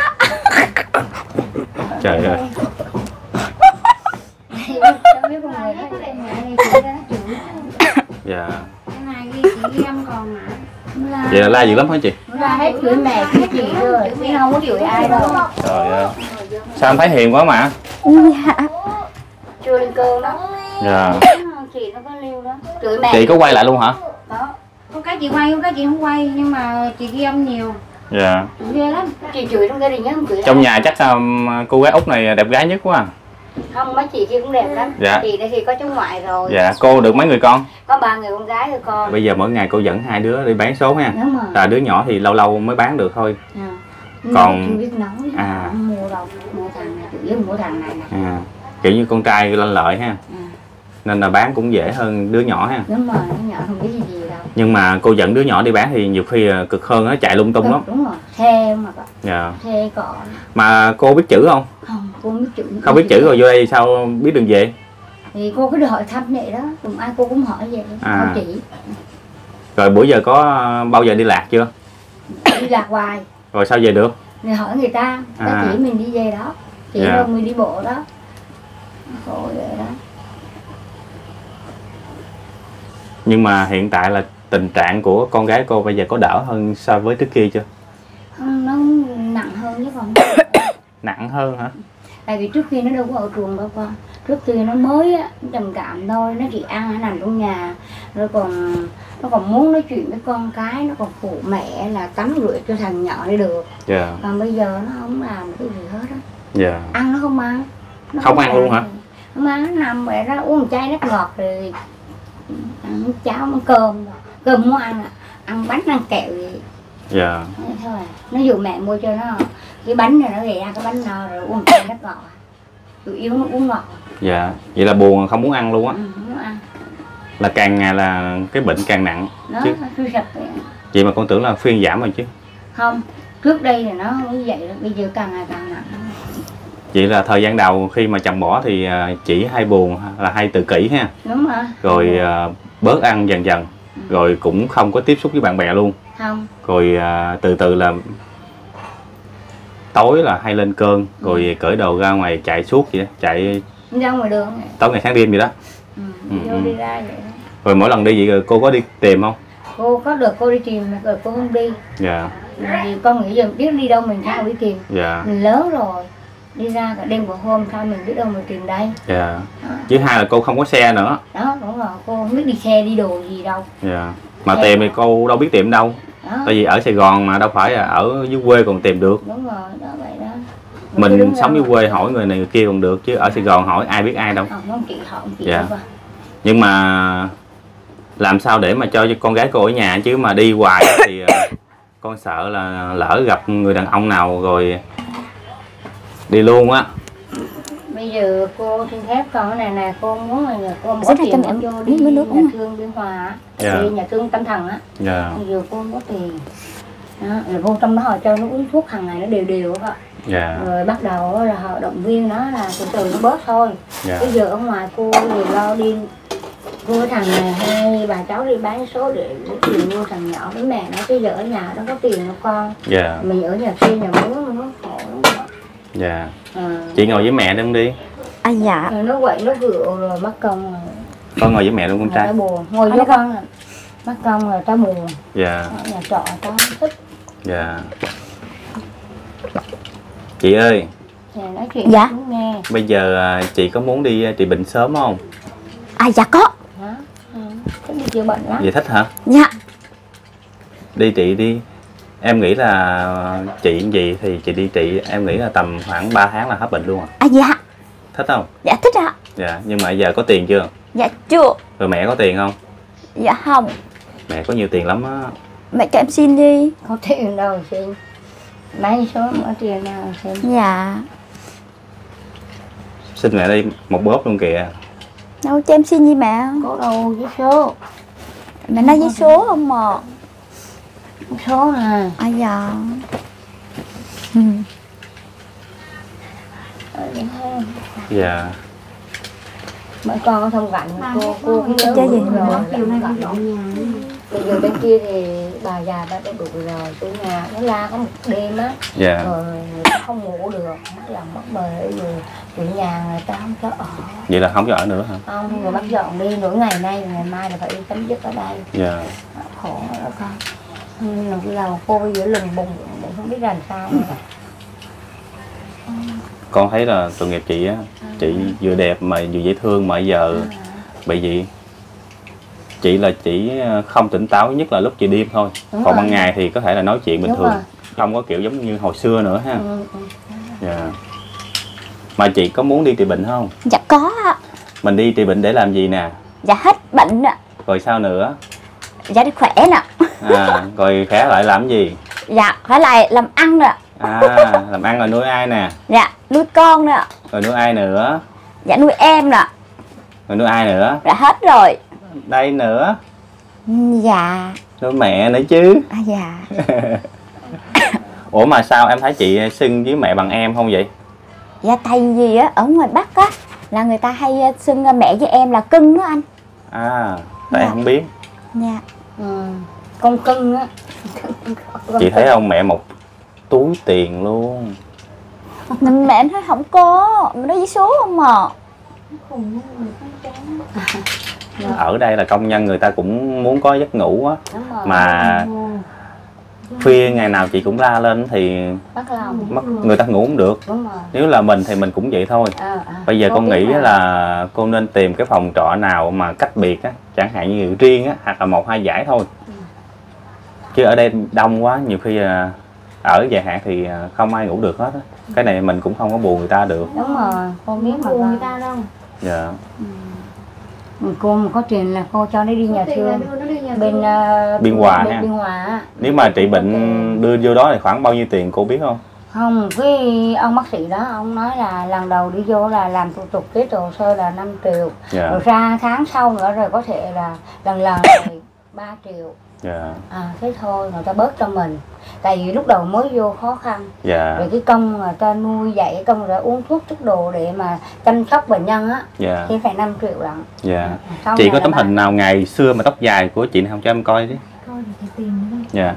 Trời ơi. Cháu biết con người nó em mẹ này chị ra nó chửi. Dạ. Cái này ghi chị ghi âm còn mà. Nó Vậy là la dữ lắm hả chị? nó la hết chửi mẹ chửi chị rồi, chứ không có chửi ai đâu. Trời ơi. Sao em thấy hiền quá mà? Dạ. Chưa lên cơn đó. Dạ. Chị nó có lưu đó. Chửi mẹ. Chị có quay lại luôn hả? Đó. Có cái chị quay, có cái chị không quay nhưng mà chị ghi âm nhiều. Dạ. Chửi ghê lắm. Chị chửi trong gia đình nhá, không chửi Trong ai. nhà chắc um, cô gái Út này đẹp gái nhất quá à. Không, mấy chị kia cũng đẹp lắm. Dạ. Chị đây thì có cháu ngoại rồi. Dạ. Cô được mấy người con? Có ba người con gái rồi con. Bây giờ mỗi ngày cô dẫn hai đứa đi bán số ha. Đúng rồi. Là đứa nhỏ thì lâu lâu mới bán được thôi. À. Còn- chưa biết nói. À. Không mua đâu, mua thằng này, chủ yếu mua thằng này nè. À. Kiểu như con trai lanh lợi ha. À. Nên là bán cũng dễ hơn đứa nhỏ ha. Đúng rồi, nó nhỏ không biết gì gì đâu. Nhưng mà cô dẫn đứa nhỏ đi bán thì nhiều khi cực hơn, nó chạy lung tung lắm. Đúng rồi, xe mà dạ. Xe cọ. Mà cô biết chữ không? Không, cô không biết chữ. Không biết chữ rồi vô đây sao biết đường về? Thì cô cứ được hỏi thăm vậy đó, cùng ai cô cũng hỏi vậy, à. Không chỉ. Rồi bữa giờ có bao giờ đi lạc chưa? Đi lạc hoài. Rồi sao về được? Thì hỏi người ta, ta à. Chỉ mình đi về đó, chỉ yeah. Đâu mình đi bộ đó. Khổ vậy đó. Nhưng mà hiện tại là tình trạng của con gái cô bây giờ có đỡ hơn so với trước kia chưa? Không, nó nặng hơn chứ còn. Nặng hơn hả? Tại vì trước khi nó đâu có ở trường đâu con. Trước khi nó mới á, nó trầm cảm thôi, nó chỉ ăn, nó nằm trong nhà. Rồi còn nó còn muốn nói chuyện với con cái, nó còn phụ mẹ là tắm rửa cho thằng nhỏ đi được. Yeah. Còn bây giờ nó không làm cái gì hết á. Yeah. Ăn nó không ăn. Nó không, không ăn luôn hả? Nó ăn, nó nằm vậy đó, uống một chai nước ngọt rồi ăn cháo, ăn cơm. Cơm muốn ăn à, ăn bánh, ăn kẹo gì. Dạ. Thôi, nó dụ mẹ mua cho nó cái bánh này, nó ghé ra cái bánh no rồi uống một chai nước ngọt. Chủ yếu nó uống ngọt. Dạ, vậy là buồn không muốn ăn luôn á. Ừ, không muốn ăn. Là càng ngày là cái bệnh càng nặng. Đó, chứ. Nó suy sụp vậy. Vậy mà con tưởng là phiên giảm rồi chứ. Không, trước đây thì nó không như vậy, bây giờ càng ngày càng nặng. Vậy là thời gian đầu khi mà chồng bỏ thì chỉ hay buồn là hay tự kỷ ha. Đúng rồi. Rồi uh, bớt ăn dần dần. Ừ. Rồi cũng không có tiếp xúc với bạn bè luôn. Không. Rồi uh, từ từ là tối là hay lên cơn. Ừ. Rồi cởi đồ ra ngoài chạy suốt vậy đó. Chạy ra ngoài đường này. Tối ngày sáng đêm vậy đó. Ừ, đi vô đi ra vậy đó. Rồi mỗi lần đi vậy rồi cô có đi tìm không? Cô có được cô đi tìm mà rồi cô không đi. Dạ. Vì con nghĩ giờ biết đi đâu mình sao đi tìm. Dạ. Mình lớn rồi, đi ra cả đêm một hôm sao mình biết đâu mình tìm đây. Dạ. Chứ hai là cô không có xe nữa. Đó, đúng rồi, cô không biết đi xe đi đồ gì đâu. Dạ. Mà xe tìm thì cô đâu biết tìm đâu. Đó. Tại vì ở Sài Gòn mà đâu phải ở dưới quê còn tìm được. Đúng rồi, đó vậy đó. Mình, mình sống dưới quê hỏi người này người kia còn được, chứ ở Sài Gòn hỏi ai biết ai đâu. Không chị họ không chị. Dạ. Nhưng mà làm sao để mà cho con gái cô ở nhà, chứ mà đi hoài thì con sợ là lỡ gặp người đàn ông nào rồi đi luôn á. Bây giờ cô xin phép con cái này nè, cô muốn là nhờ cô có tiền em cho đi nhà thương Biên Hòa, yeah. Đi nhà thương tâm thần á. Yeah. Bây giờ cô có tiền, đó, rồi vô trong đó họ cho nó uống thuốc hàng ngày nó đều đều á. Yeah. Rồi bắt đầu là họ động viên nó là từ từ nó bớt thôi. Yeah. Bây giờ ở ngoài cô thì lo đi cô cái thằng này hay bà cháu đi bán số để tiền mua thằng nhỏ với mẹ nó, bây giờ ở nhà nó có tiền đâu con. Yeah. Mình ở nhà kia nhà muốn nó khổ lắm. Dạ. À. Chị ngồi với mẹ đừng đi. À dạ. Rồi nó quậy nó rượu rồi mất công rồi. Con ngồi với mẹ luôn con trai. Tao buồn. Ngồi với con rồi mất công rồi tao buồn. Dạ. Ở nhà trọ tao không thích. Dạ. Chị ơi. Dạ, nói chuyện dạ. Nghe. Bây giờ chị có muốn đi trị bệnh sớm không? À dạ có. Hả? Ừ. Thích đi chữa bệnh lắm. Vậy thích hả? Dạ. Đi trị đi. Em nghĩ là chị gì thì chị đi trị, em nghĩ là tầm khoảng ba tháng là hết bệnh luôn à. À dạ. Thích không? Dạ thích ạ. Dạ, nhưng mà giờ có tiền chưa? Dạ chưa. Rồi mẹ có tiền không? Dạ không. Mẹ có nhiều tiền lắm á. Mẹ cho em xin đi. Có tiền đâu xin. Mấy số có tiền nào xin. Dạ. Xin mẹ đi một bóp luôn kìa. Đâu cho em xin gì mẹ. Có đâu với số. Mẹ nói với số không mà. Số nè. À dạ. Ừ. Dạ. Mấy con có thông cảnh cô cô cái nhớ chơi gì rồi. Bây giờ bên kia thì bà già đã đủ rồi, từ nhà nó la có một đêm á. Dạ. Rồi người ta không ngủ được, nó làm mất bề rồi chủ nhà người ta không cho ở. Vậy là không cho ở nữa hả? Không, người bắt dọn đi, nửa ngày nay ngày mai là phải đi chấm dứt ở đây. Dạ. Khổ đó con. Nên là bây giờ cô bây giờ lừng bùng bụng không biết làm sao nữa. Con thấy là tội nghiệp chị á, chị vừa đẹp mà vừa dễ thương mà giờ bị gì? Chị là chỉ không tỉnh táo nhất là lúc chị đêm thôi. Đúng còn rồi. Ban ngày thì có thể là nói chuyện bình Đúng thường rồi. Không có kiểu giống như hồi xưa nữa ha. Ừ, ừ. Yeah. Mà chị có muốn đi trị bệnh không? Dạ có ạ. Mình đi trị bệnh để làm gì nè? Dạ hết bệnh ạ. Rồi sao nữa? Dạ đi khỏe nè. À, rồi khỏe lại làm gì? Dạ khỏe lại làm ăn nè. À, làm ăn rồi nuôi ai nè? Dạ nuôi con nè. Rồi nuôi ai nữa? Dạ nuôi em nè. Rồi nuôi ai nữa? Dạ hết rồi. Đây nữa. Dạ. Nuôi mẹ nữa chứ. À, dạ. Ủa mà sao em thấy chị xưng với mẹ bằng em không vậy? Dạ tại vì á ở ngoài Bắc á là người ta hay xưng mẹ với em là cưng đó anh. À, tại dạ. em không biết. Dạ. Ừ. Con cưng á. Chị thấy không, mẹ một túi tiền luôn. Mẹ em thấy không có, mình nói với số không mà. Ở đây là công nhân người ta cũng muốn có giấc ngủ á, mà khuya ngày nào chị cũng la lên thì mất, người ta ngủ không được. Nếu là mình thì mình cũng vậy thôi. à, à. Bây giờ con nghĩ là cô nên tìm cái phòng trọ nào mà cách biệt á, chẳng hạn như riêng á, hoặc là một hai dãy thôi. Chứ ở đây đông quá, nhiều khi là ở dài hạn thì không ai ngủ được hết á. Cái này mình cũng không có buồn người ta được. Đúng rồi, con biết mà buồn người ta đâu. Dạ. Ừ. Cô mà có tiền là cô cho nó đi nhà thương bên uh, Biên Hòa bên ha. Biên Hòa. Nếu mà trị bệnh đưa vô đó thì khoảng bao nhiêu tiền cô biết không? Không, cái ông bác sĩ đó ông nói là lần đầu đi vô là làm thủ tục kết hồ sơ là năm triệu. Dạ. Rồi ra tháng sau nữa rồi có thể là lần lần rồi ba triệu. Dạ. À thế thôi, người ta bớt cho mình. Tại vì lúc đầu mới vô khó khăn. Dạ. Rồi cái công người ta nuôi dạy, công rồi uống thuốc thức đồ để mà chăm sóc bệnh nhân á. Dạ. Thì phải năm triệu lận. Dạ. Sau Chị có tấm ba... hình nào ngày xưa mà tóc dài của chị không cho em coi đi. Coi thì tìm nữa. Dạ.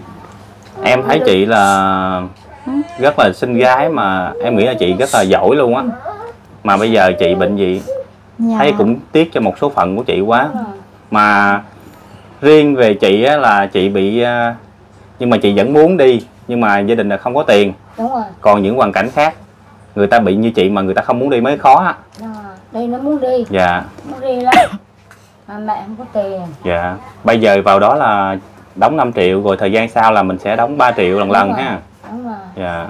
Em thấy chị là rất là xinh gái, mà em nghĩ là chị rất là giỏi luôn á. Mà bây giờ chị bệnh gì? Dạ. Thấy cũng tiếc cho một số phận của chị quá. Mà riêng về chị á, là chị bị, nhưng mà chị vẫn muốn đi, nhưng mà gia đình là không có tiền. Đúng rồi. Còn những hoàn cảnh khác, người ta bị như chị mà người ta không muốn đi mới khó á. Đây nó muốn đi. Dạ. Muốn đi lắm. Mà mẹ không có tiền. Dạ. Bây giờ vào đó là đóng năm triệu, rồi thời gian sau là mình sẽ đóng ba triệu lần lần ha. Đúng rồi. Dạ.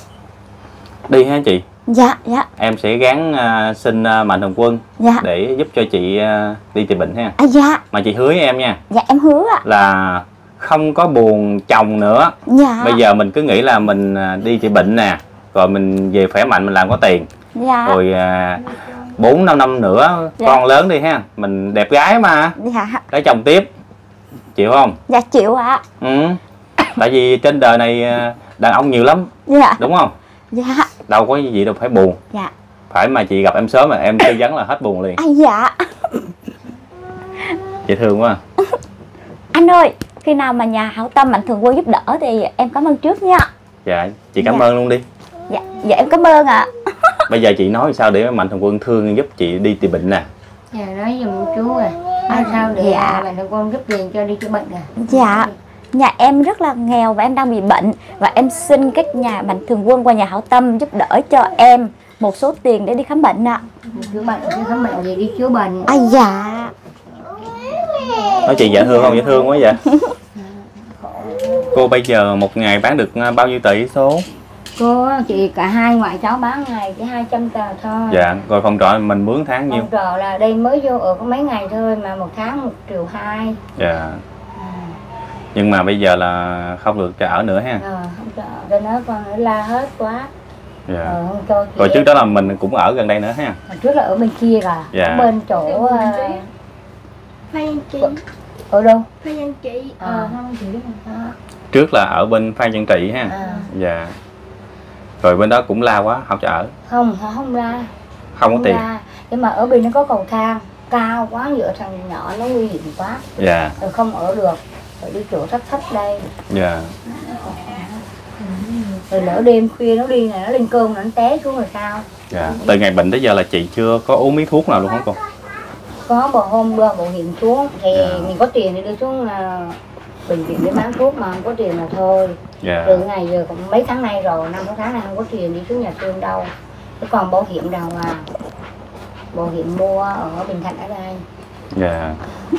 Đi ha chị. Dạ, dạ. Em sẽ gắng uh, xin uh, Mạnh Thường Quân dạ. để giúp cho chị uh, đi trị bệnh ha. À, dạ. Mà chị hứa với em nha. Dạ em hứa ạ. Là không có buồn chồng nữa. Dạ. Bây giờ mình cứ nghĩ là mình uh, đi trị bệnh nè, rồi mình về khỏe mạnh mình làm có tiền. Dạ. Rồi bốn uh, năm năm nữa dạ. con lớn đi ha, mình đẹp gái mà. Dạ. Lấy chồng tiếp. Chịu không? Dạ chịu ạ. Ừ. Tại vì trên đời này đàn ông nhiều lắm. Dạ. Đúng không? Dạ. Đâu có gì đâu phải buồn. Dạ. Phải mà chị gặp em sớm mà em tư vấn là hết buồn liền. À, dạ. Dễ thương quá. Anh ơi, khi nào mà nhà hảo tâm Mạnh Thường Quân giúp đỡ thì em cảm ơn trước nha. Dạ, chị cảm dạ. ơn luôn đi. Dạ, dạ em cảm ơn ạ. Bây giờ chị nói sao để Mạnh Thường Quân thương giúp chị đi trị bệnh nè. Dạ nói giùm chú à. À, sao để dạ. Mạnh Thường Quân giúp tiền cho đi chữa bệnh à? Dạ. Nhà em rất là nghèo và em đang bị bệnh, và em xin các nhà Mạnh Thường Quân qua nhà hảo tâm giúp đỡ cho em một số tiền để đi khám bệnh ạ. Chữa bệnh, đi khám bệnh gì đi chữa bệnh. À dạ. Nói chị dễ thương không? Dễ thương quá vậy. Cô bây giờ một ngày bán được bao nhiêu tỷ số? Cô chị cả hai ngoại cháu bán ngày chỉ hai trăm tờ thôi. Dạ, rồi phòng trọ mình mướn tháng nhiêu? Phòng trọ là đây mới vô ở có mấy ngày thôi mà một tháng một triệu hai. Dạ. Nhưng mà bây giờ là không được cho ở nữa ha. Ờ, không cho ở, cho nó con nó la hết quá. Dạ. Ờ, không cho rồi trước đó là mình cũng ở gần đây nữa ha. Hồi trước là ở bên kia cả. Dạ. Ở bên chỗ uh... Phan Văn Trị. Ở đâu? Phan Văn Trị. Ờ, Phan Văn Trị đó. Trước là ở bên Phan Văn Trị ha. À. Dạ. Rồi bên đó cũng la quá, không cho ở. Không, không la. Không, không có tiền. La. Nhưng mà ở bên nó có cầu thang cao quá, giữa thằng nhỏ nó nguy hiểm quá. Dạ. Rồi không ở được. Phải đi chỗ thấp thấp đây. Dạ. Rồi lỡ đêm khuya nó đi này, nó lên cơn nó té xuống rồi sao? Dạ. Từ ngày bệnh tới giờ là chị chưa có uống miếng thuốc nào luôn hả cô? Có bò hôm đưa bảo hiểm xuống thì dạ. mình có tiền thì đưa xuống là bệnh viện để bán thuốc, mà không có tiền là thôi. Dạ. Từ ngày giờ cũng mấy tháng nay rồi, năm sáu tháng nay không có tiền đi xuống nhà thương đâu. Thế còn bảo hiểm đàng hoàng, bảo hiểm mua ở Bình Thạnh ở đây. Dạ.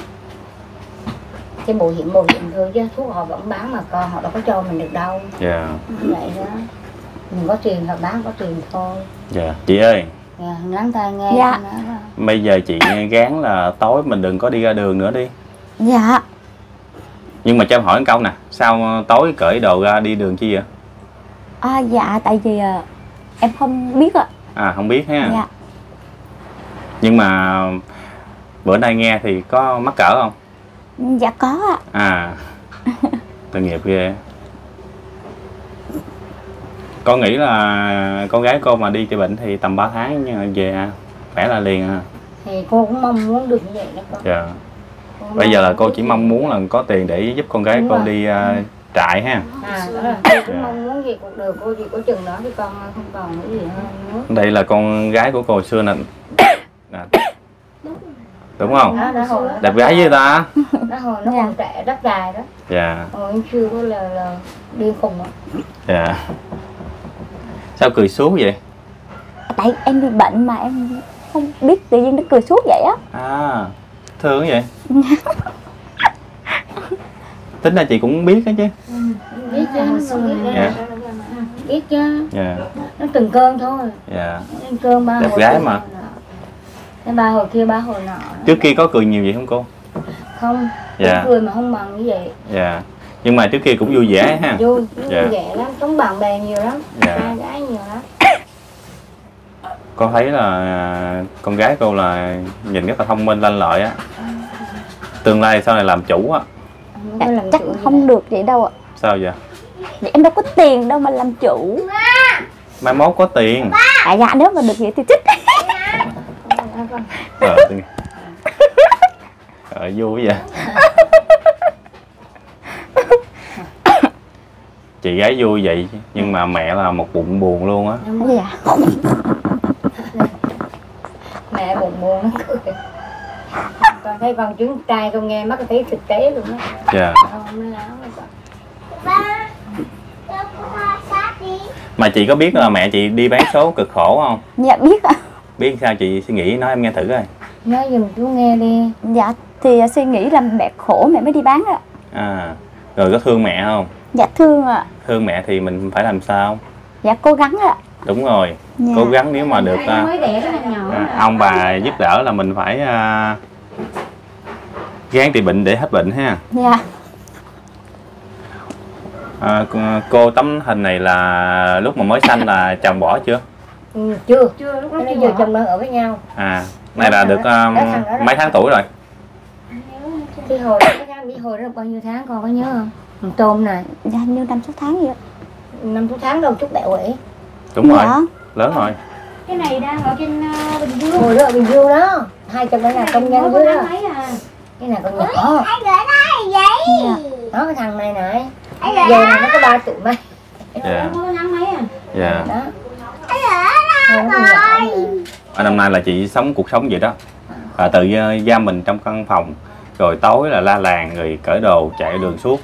Cái bảo hiểm bảo hiểm thôi chứ thuốc họ vẫn bán mà con họ đâu có cho mình được đâu. Dạ. Vậy đó, mình có tiền họ bán, có tiền thôi. Dạ. Chị ơi. Dạ, lắng tai nghe. Dạ. Bây giờ chị gán là tối mình đừng có đi ra đường nữa đi. Dạ. Nhưng mà cho em hỏi một câu nè, sao tối cởi đồ ra đi đường chi vậy? À dạ, tại vì uh, em không biết ạ. À không biết ha. Dạ. Nhưng mà bữa nay nghe thì có mắc cỡ không? Dạ có ạ. À, tội nghiệp ghê. Con nghĩ là con gái cô mà đi trị bệnh thì tầm ba tháng nhưng mà về khỏe là liền à. Thì cô cũng mong muốn được như vậy đó con. Dạ. Bây giờ là cô chỉ mong muốn là có tiền để giúp con gái. Đúng cô rồi. Đi uh, trại ha. À đó là cô cũng mong muốn gì cuộc đời cô chỉ có chừng đó chứ con không còn cái gì hơn nữa. Đây là con gái của cô xưa nè. Đúng không? Đó, đó, hồi đẹp gái với ta. Đó hồi nó còn trẻ rất dài đó. Dạ. Hồi em chưa có là, là điên khùng á. Dạ. Sao cười suốt vậy? Tại em bị bệnh mà em không biết tự nhiên nó cười suốt vậy á. À, thương vậy. Tính ra chị cũng biết đó chứ. Ừ, biết chứ, không biết dạ. Biết chứ. Dạ. Nó từng cơn thôi. Dạ. Từng cơn ba đẹp hồi gái mà. Cái ba hồi kia ba hồi nọ. Trước kia có cười nhiều vậy không cô? Không. Dạ. Cười mà không bằng như vậy. Dạ. Nhưng mà trước kia cũng vui vẻ ha. Vui, dạ. Vui vẻ lắm, sống bạn bè nhiều lắm. Dạ. Hai gái nhiều lắm. Con thấy là con gái cô là nhìn rất là thông minh lanh lợi á. Tương lai sau này làm chủ á. Dạ, chắc không được vậy đâu ạ. Sao vậy? Dạ, em đâu có tiền đâu mà làm chủ. Mai mốt có tiền. À dạ nếu mà được vậy thì thích. Ờ, ờ vui vậy. Chị gái vui vậy nhưng mà mẹ là một bụng buồn luôn á. Dạ. Mẹ buồn buồn nó cười. Con thấy con trứng trai con nghe mắt thấy thực tế luôn á. Dạ. Không láo rồi. Ba, cho cô ba sát đi. Mà chị có biết là mẹ chị đi bán số cực khổ không? Dạ biết ạ. Biết sao chị suy nghĩ nói em nghe thử coi. Nói giùm chú nghe đi. Dạ thì suy nghĩ là mẹ khổ mẹ mới đi bán ạ. À, rồi có thương mẹ không? Dạ thương ạ. Thương mẹ thì mình phải làm sao? Dạ cố gắng ạ. Đúng rồi. Dạ. Cố gắng nếu mà được à, Mới đẻ cái nhỏ à, ông bà giúp đỡ là mình phải à, gán trị bệnh để hết bệnh ha. Dạ. À, cô tấm hình này là lúc mà mới sanh là chồng bỏ chưa? Ừ, chưa. Chưa, lúc đó chưa giờ chồng đang ở với nhau. À, này là được um, mấy tháng tuổi rồi? Cái hồi đó, cái đi hồi đó được bao nhiêu tháng con có nhớ không? Một tôm này. Dạ như năm sáu tháng vậy ạ. Năm sáu tháng đâu chút bẹo quỷ. Đúng dạ. rồi, lớn rồi. Cái này đang ở trên uh, Bình Dương. Hồi đó ở Bình Dương đó. Hai chồng đây là công nhân dưới đó. À. Cái này con nhỏ. Anh gửi nó vậy. Dạ. Đó cái thằng này này. Giờ này nó có ba tuổi mấy. Dạ. Nó có tháng mấy à? Dạ. Đó. Anh gửi nó rồi. Ở năm nay là chị sống cuộc sống vậy đó. À, tự uh, giam mình trong căn phòng, rồi tối là la làng, rồi cởi đồ chạy đường suốt.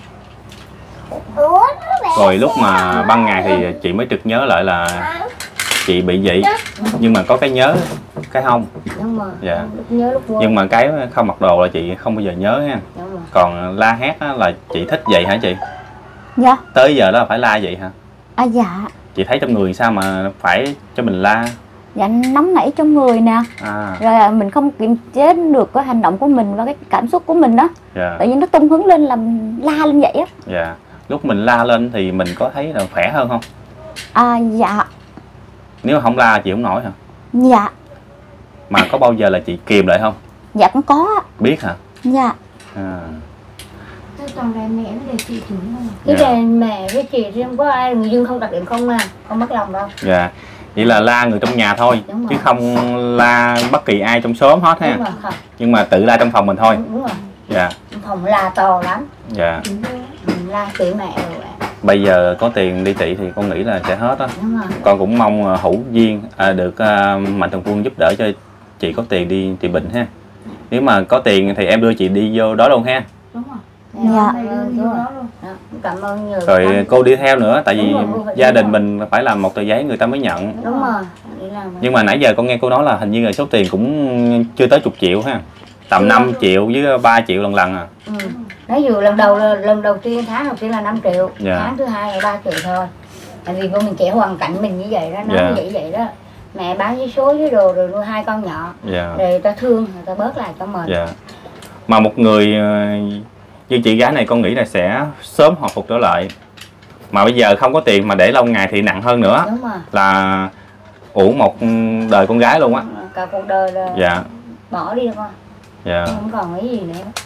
Ủa, Rồi lúc mà ban ngày thì chị mới trực nhớ lại là chị bị vậy, nhưng mà có cái nhớ cái không. Đúng rồi. Dạ. Lúc nhớ lúc vô. Nhưng mà cái không mặc đồ là chị không bao giờ nhớ ha. Đúng rồi. Còn la hét á, là chị thích vậy hả chị? Dạ. Tới giờ đó là phải la vậy hả? À dạ. Chị thấy trong người sao mà phải cho mình la? Dạ nóng nảy trong người nè. À. Rồi là mình không kiềm chế được cái hành động của mình và cái cảm xúc của mình đó. Dạ. Tự nhiên nó tung hứng lên làm la lên vậy á. Dạ. Lúc mình la lên thì mình có thấy là khỏe hơn không? À dạ. Nếu mà không la chị không nổi hả? Dạ. Mà có bao giờ là chị kìm lại không? Dạ cũng có á. Biết hả? Dạ. À. Cái toàn là mẹ với chị trưởng thôi. Cái Dạ. này mẹ với chị chứ không có ai, người dân không đặc điểm không à, không mất lòng đâu. Dạ. Vậy là la người trong nhà thôi, Đúng chứ rồi. không la bất kỳ ai trong xóm hết ha. Đúng rồi, không. Nhưng mà tự la trong phòng mình thôi. Đúng, đúng rồi. Dạ. Phòng la to lắm. Dạ. Ừ, la chửi mẹ rồi. Bây giờ có tiền đi trị thì con nghĩ là sẽ hết á. Đúng rồi. Con cũng mong uh, hữu duyên à, được uh, Mạnh Thường Quân giúp đỡ cho chị có tiền đi trị bệnh ha. Nếu mà có tiền thì em đưa chị đi vô đó luôn ha. Đúng rồi. Dạ. Cảm ơn, đúng rồi. Đó, cảm ơn nhiều. Rồi lắm. cô đi theo nữa, tại vì Đúng rồi, cô phải gia đi đình theo. mình phải làm một tờ giấy người ta mới nhận. Đúng rồi. Đi làm Nhưng mà nãy giờ con nghe cô nói là hình như là số tiền cũng chưa tới chục triệu ha. Tầm năm triệu với ba triệu lần lần à. Ừ. Nói dù lần đầu lần đầu tiên tháng đầu tiên là năm triệu, Dạ. tháng thứ hai là ba triệu thôi. Tại vì cô mình trẻ hoàn cảnh mình như vậy đó, nó Dạ. như vậy vậy đó. Mẹ bán giấy số với đồ rồi nuôi hai con nhỏ. Dạ. Rồi người ta thương, người ta bớt lại cho mình. Dạ. Mà một người ờ, như chị gái này con nghĩ là sẽ sớm hồi phục trở lại. Mà bây giờ không có tiền mà để lâu ngày thì nặng hơn nữa. Đúng rồi. Là uổng một đời con gái luôn á. Cả cuộc đời là Dạ. bỏ đi con. Dạ. Không còn cái gì nữa.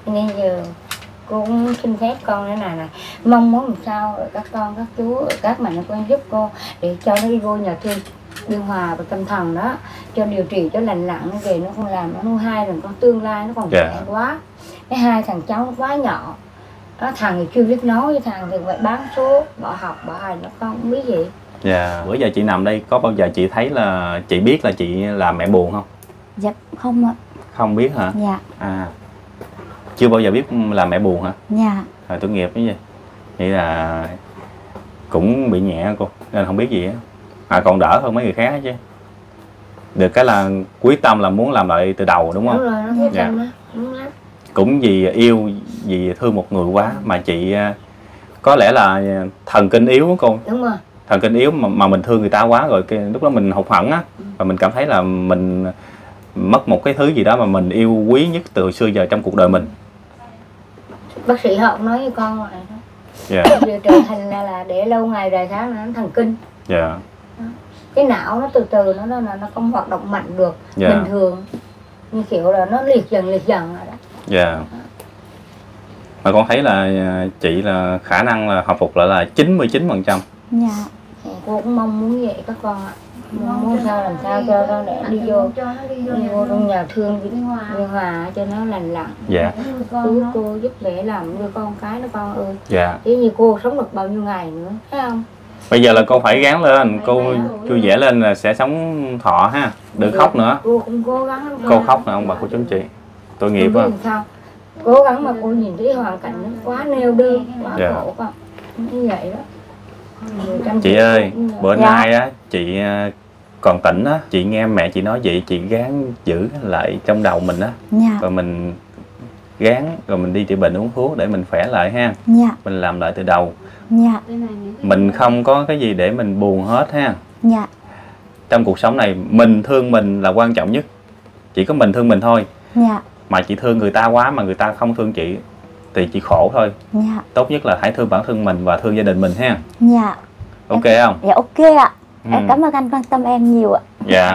Nên giờ cô cũng xin phép con thế này này, mong muốn làm sao rồi các con, các chú, rồi các mạnh con giúp cô để cho nó đi vô nhà thương Biên Hòa và tâm thần đó, cho điều trị cho lành lặn về nó không làm nó nuôi hai rồi con tương lai nó còn trẻ yeah. quá. Cái hai thằng cháu nó quá nhỏ đó, thằng thì chưa biết nói, với thằng thì phải bán số, bỏ học, bỏ hành, nó con không biết gì. Dạ, yeah. Bữa giờ chị nằm đây có bao giờ chị thấy là chị biết là chị là mẹ buồn không? Dạ không ạ. Không biết hả? Dạ. À, chưa bao giờ biết là mẹ buồn hả? Dạ. Rồi tội nghiệp cái gì? Vậy là cũng bị nhẹ cô, nên không biết gì á. À, còn đỡ hơn mấy người khác chứ. Được cái là quyết tâm là muốn làm lại từ đầu đúng không? Đúng rồi, nó quyết tâm đó, đúng lắm. Cũng vì yêu, vì thương một người quá mà chị có lẽ là thần kinh yếu cô. Đúng rồi. Thần kinh yếu mà, mà mình thương người ta quá rồi, cái, lúc đó mình hụt hẫng á, và mình cảm thấy là mình mất một cái thứ gì đó mà mình yêu quý nhất từ xưa giờ trong cuộc đời mình. Bác sĩ họ nói với con vậy đó. Dạ. Giờ trở thành là, là để lâu ngày vài tháng là nó thần kinh. Dạ. Cái não nó từ từ nó nó nó không hoạt động mạnh được dạ. bình thường, như kiểu là nó liệt dần liệt dần rồi đó. Dạ. Mà con thấy là chị là khả năng là hồi phục lại là chín mươi chín phần trăm. Dạ. Cô cũng mong muốn vậy các con ạ. Mong muốn sao làm sao cho con để đi vô đi vô trong nhà thương Biên Hòa cho nó lành lặn. Dạ. Cứ cô giúp để làm nuôi con cái nó con ơi. Dạ. Chứ như cô sống được bao nhiêu ngày nữa, thấy không? Bây giờ là cô phải gắng lên, cô vui vẻ lên là sẽ sống thọ ha, đừng khóc nữa. Cô cũng cố gắng lắm. Cô khóc nè ông bà cô chú chị, tội nghiệp quá. Sao? Cố gắng mà cô nhìn thấy hoàn cảnh nó quá neo đơn, quá dạ. khổ con, như vậy đó. Chị ơi, bữa dạ. nay á chị còn tỉnh á, chị nghe mẹ chị nói vậy, chị gắng giữ lại trong đầu mình á, dạ. rồi mình gắng rồi mình đi trị bệnh uống thuốc để mình khỏe lại ha, dạ. mình làm lại từ đầu. Dạ. Mình không có cái gì để mình buồn hết ha. Dạ. Trong cuộc sống này mình thương mình là quan trọng nhất. Chỉ có mình thương mình thôi. Dạ. Mà chị thương người ta quá mà người ta không thương chị thì chị khổ thôi. Dạ. Tốt nhất là hãy thương bản thân mình và thương gia đình mình ha. Dạ. Ok em... không? Dạ ok ạ. Ừ. Em cảm ơn anh quan tâm em nhiều ạ. Dạ.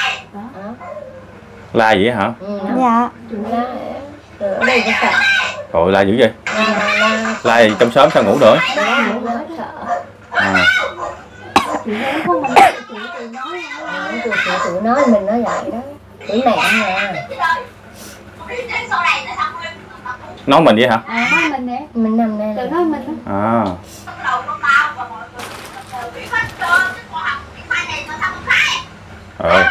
La gì hả? Dạ. Ở đây có sợ. Rồi la dữ vậy? La gì trong xóm sao ngủ nữa? À. Chị tự nói mình nói vậy đó. Chị mẹ nè. Nói mình vậy hả? À, nói mình nè. Mình nằm đây. Tự nói mình đó. À. Rồi.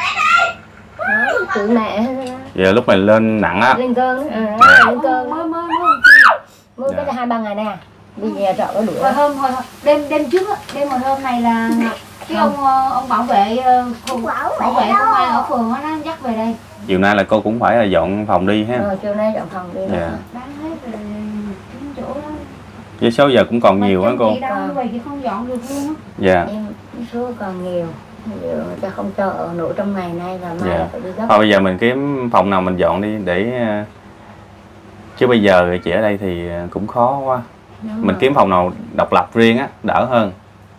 Tự mẹ. Giờ lúc này lên nặng á. Lên cơn á. À, lên cơn. Mới mới mới. Mới cái hai ba ngày nè. Đi nhà trọ có đuổi. Hồi hôm hồi đêm đêm trước á, đêm hồi hôm này là cái ông ông bảo vệ phường bảo vệ công an ở phường nó dắt về đây. Chiều nay là cô cũng phải là dọn phòng đi ha. Rồi chiều nay dọn phòng đi. Dạ. Bán hết rồi chỗ đó. Với số giờ cũng còn nhiều á cô. Chị đâu về chị không dọn được luôn á. Dạ. Số còn nhiều. Giờ ta không cho ở nội trong ngày nay và mai dạ. phải đi gấp. Thôi bây giờ mình kiếm phòng nào mình dọn đi để chứ bây giờ chị ở đây thì cũng khó quá. Đúng mình rồi. Kiếm phòng nào độc lập riêng á đỡ hơn.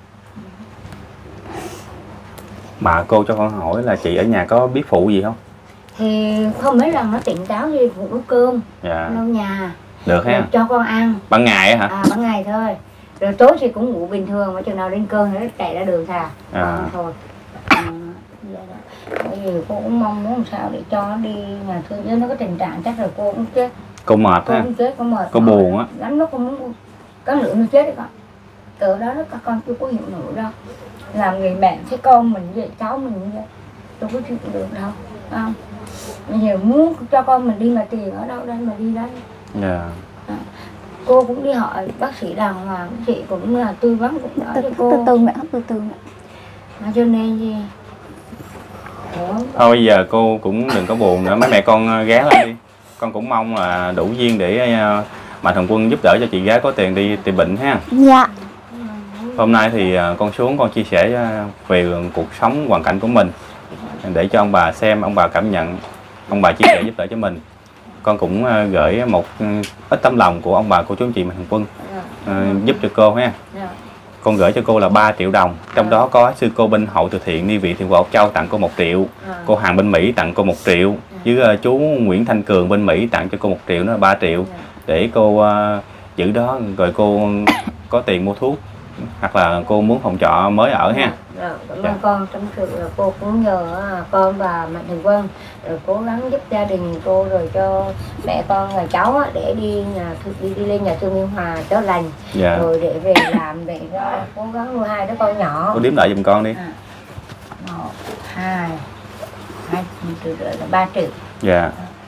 Mà cô cho con hỏi là chị ở nhà có biết phụ gì không? Thì không mấy lần nó tỉnh táo đi phụ nấu cơm. Dạ. Nấu nhà. Được ha. Cho con ăn. Ban ngày hả? À ban ngày thôi. Rồi tối thì cũng ngủ bình thường mà chừng nào lên cơn nó chạy ra đường thà. À. Thôi. À, bởi vì cô cũng mong muốn làm sao để cho nó đi nhà thương chứ nó có tình trạng chắc rồi cô cũng chết. Cô mệt cô ha? Cũng chết, cô mệt. Cô buồn á. Lắm nó cũng muốn có lượng nó chết đấy con. Từ đó nó các con chưa có hiểu nổi đâu. Làm người mẹ thấy con mình vậy, cháu mình như vậy đâu có chịu được đâu, không? Bây giờ muốn cho con mình đi mà tiền ở đâu đây mà đi đấy. Yeah. À, cô cũng đi hỏi bác sĩ đàng hoàng, chị cũng là tư vấn cũng đỡ cho cô. Từ từ mẹ, từ từ mẹ. À, cho nên gì? Ủa? Thôi bây giờ cô cũng đừng có buồn nữa, mấy mẹ con gán lên đi. Con cũng mong là đủ duyên để Mạnh Thường Quân giúp đỡ cho chị gái có tiền đi tìm bệnh ha. Dạ. Hôm nay thì con xuống con chia sẻ về cuộc sống hoàn cảnh của mình để cho ông bà xem, ông bà cảm nhận, ông bà chia sẻ giúp đỡ cho mình. Con cũng gửi một ít tấm lòng của ông bà cô chú anh chị Mạnh Thường Quân uh, giúp cho cô ha. con gửi cho cô là ba triệu đồng, trong đó có sư cô bên Hội Từ Thiện Ni Vị Thiện Quang Úc Châu tặng cô một triệu, cô Hằng bên Mỹ tặng cô một triệu, với chú Nguyễn Thanh Cường bên Mỹ tặng cho cô một triệu, nữa là ba triệu, để cô uh, giữ đó rồi cô có tiền mua thuốc hoặc là cô muốn phòng trọ mới ở ha. Rồi, cảm ơn con. Trong sự là cô cũng nhờ con và Mạnh Thường Quân rồi cố gắng giúp gia đình cô rồi cho mẹ con và cháu để đi nhà đi đi lên nhà thương Biên Hòa chữa lành, dạ. Rồi để về làm để cho cố gắng nuôi hai đứa con nhỏ. Cô đếm lại giùm con đi. À. Một, hai, hai triệu rưỡi là ba triệu. Dạ.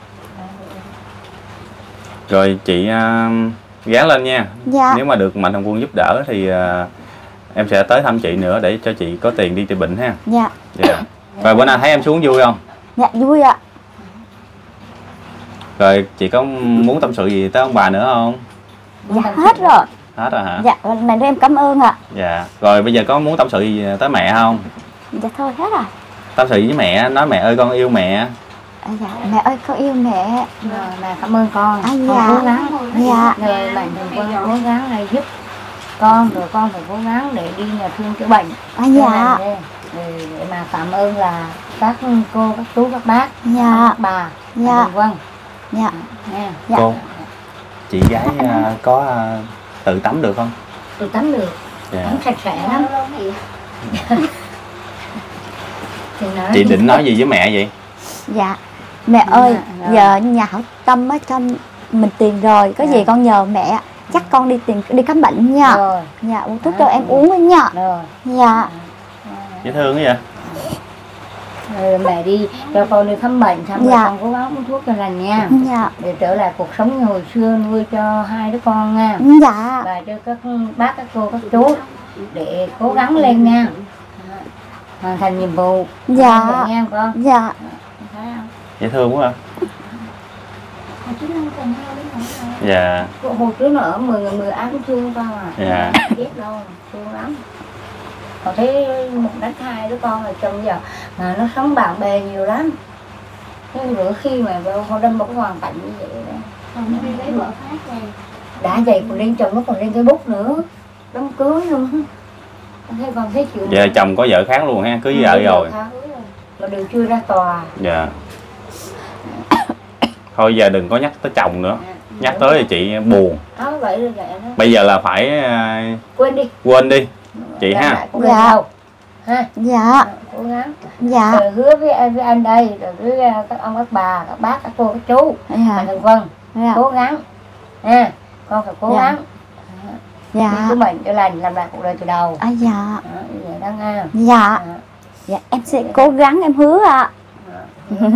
Rồi chị uh, gán lên nha. Dạ. Nếu mà được Mạnh Thường Quân giúp đỡ thì uh, em sẽ tới thăm chị nữa để cho chị có tiền đi trị bệnh ha. Dạ. Dạ. Rồi bữa nay thấy em xuống vui không? Dạ vui ạ. Rồi chị có muốn tâm sự gì tới ông bà nữa không? Dạ hết rồi. Hết rồi hả? Dạ lần này em cảm ơn ạ. Dạ. Rồi bây giờ có muốn tâm sự gì tới mẹ không? Dạ thôi hết rồi. Tâm sự với mẹ, nói mẹ ơi con yêu mẹ. À, dạ mẹ ơi con yêu mẹ. Rồi mẹ cảm ơn con. À, con dạ. cố gắng. Dạ. Rồi Mạnh Thường Quân cố gắng là giúp con, rồi con phải cố gắng để đi nhà thương chữa bệnh. À, dạ. Để, để, để mà cảm ơn là các cô, các chú, các bác, dạ. các bà, dạ. Mạnh Thường Quân. Dạ. Nha. Dạ. Cô, chị gái uh, có uh, tự tắm được không? Tự tắm được. Dạ. Tắm sạch sẽ lắm. Chị định nói gì với mẹ vậy? Dạ mẹ ơi, dạ, giờ nhà hảo tâm á cho mình tiền rồi, có dạ. gì con nhờ mẹ chắc con đi tiền đi khám bệnh nha. Rồi. Dạ uống thuốc cho em uống với nha. Rồi. Dạ. Dễ thương vậy. Rồi mẹ đi cho con đi khám bệnh xong dạ. Rồi con cố gắng uống thuốc cho lành nha. Dạ. Để trở lại cuộc sống như hồi xưa nuôi cho hai đứa con nha. Dạ. Và cho các bác, các cô, các chú để cố gắng lên nha. Hoàn thành nhiệm vụ. Dạ. Nghe con. Dạ. Dễ thương quá. Dạ. Hồi trước nó ở mười người mười ai cũng thương con à. Dạ. Biết đâu, thương lắm. Còn thấy một đánh hai đứa con là chồng giờ mà nó sống bạn bè nhiều lắm. Nhưng bữa khi mà họ đâm một cái hoàn cảnh như vậy đó. Còn nó đi lấy vợ khác này. Đã vậy còn lên chồng nó còn lên Facebook nữa. Đám cưới nữa. Thấy con thấy chịu. Dạ chồng có vợ khác luôn ha, cưới vợ rồi. Mà đều chưa ra tòa. Dạ. Thôi giờ đừng có nhắc tới chồng nữa. Nhắc tới thì chị buồn. Đó, vậy rồi, vậy đó. Bây giờ là phải uh, quên đi. Quên đi. Chị ha. Dạ. Ha. Dạ. Cố gắng. Dạ. Rồi hứa với anh, với anh đây, rồi với các ông các bà, các bác, các cô, các chú. Mạnh Thường Quân. Dạ. Cố gắng. Ha. Con phải cố dạ. gắng. Dạ. Đi cứu bệnh cho lành, làm lại cuộc đời từ đầu. À dạ. Đó, vậy đó nha. Dạ. À. Dạ em sẽ cố gắng em hứa ạ. À.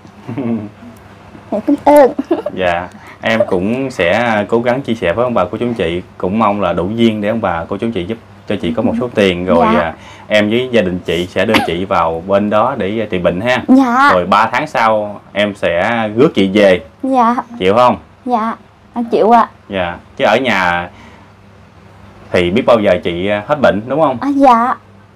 Cảm ơn. Dạ. Em cũng sẽ cố gắng chia sẻ với ông bà cô chú anh chị, cũng mong là đủ duyên để ông bà cô chú anh chị giúp cho chị có một số tiền rồi dạ. Em với gia đình chị sẽ đưa chị vào bên đó để trị bệnh ha. Dạ. Rồi ba tháng sau em sẽ rước chị về. Dạ. Chịu không? Dạ. Anh chịu ạ. À. Dạ. Chứ ở nhà thì biết bao giờ chị hết bệnh đúng không? À, dạ.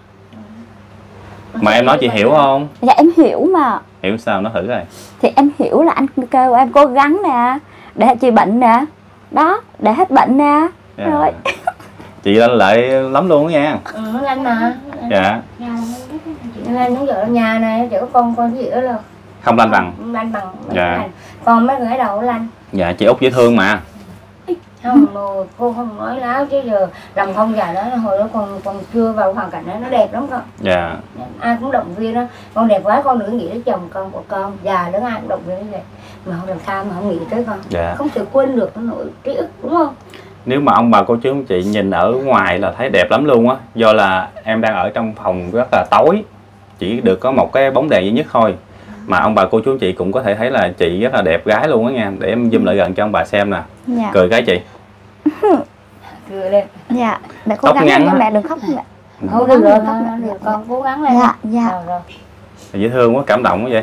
Mà em nói chị hiểu không? Dạ em hiểu mà. Hiểu sao nó thử rồi. Thì em hiểu là anh kêu em cố gắng nè, để trị bệnh nè. Đó, để hết bệnh nè. Dạ. Rồi. Chị lên lại lắm luôn đó nha. Ừ, anh mà. Dạ. Anh cũng ở nhà này, chỉ có con con gì nữa là không lanh bằng. Lanh bằng. Dạ. Còn mấy người đầu lanh. Dạ, chị Út dễ thương mà. Không, mà cô không nói láo chứ giờ lòng không già đó, hồi đó còn còn chưa vào hoàn cảnh đó, nó đẹp lắm con. Dạ. Ai cũng động viên đó, con đẹp quá con đừng nghĩ đến chồng con của con, già lớn ai cũng động viên như vậy. Mà không làm sao mà không nghĩ tới con. Dạ. Không thể quên được cái nỗi ký ức đúng không? Nếu mà ông bà cô chú anh chị nhìn ở ngoài là thấy đẹp lắm luôn á. Do là em đang ở trong phòng rất là tối, chỉ được có một cái bóng đèn duy nhất thôi. Mà ông bà cô chú anh chị cũng có thể thấy là chị rất là đẹp gái luôn á nha. Để em zoom lại gần cho ông bà xem nè. Dạ. Cười cái chị. Cười lên. Dạ. Mẹ cố gắng lên, mẹ đừng khóc mẹ. Không được rồi, con cố gắng lên. Dạ, dạ. Rồi, rồi. Dễ thương quá, cảm động quá vậy.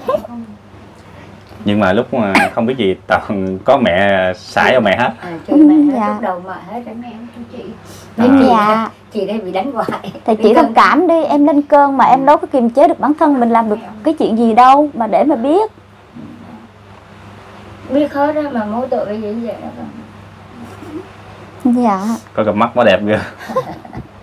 Nhưng mà lúc mà không biết gì toàn có mẹ xả cho mẹ hết. À, mẹ hết, dạ. Lúc đầu mà hết cho mẹ chị. Nhưng dạ. Chị đây bị đánh hoài. Thì chị thông cảm đi, em lên cơn mà em đâu có kiềm chế được bản thân mình làm được cái chuyện gì đâu mà để mà biết. Biết hết đó mà mỗi tội cái gì vậy đó con. Dạ. Có cặp mắt quá đẹp kìa.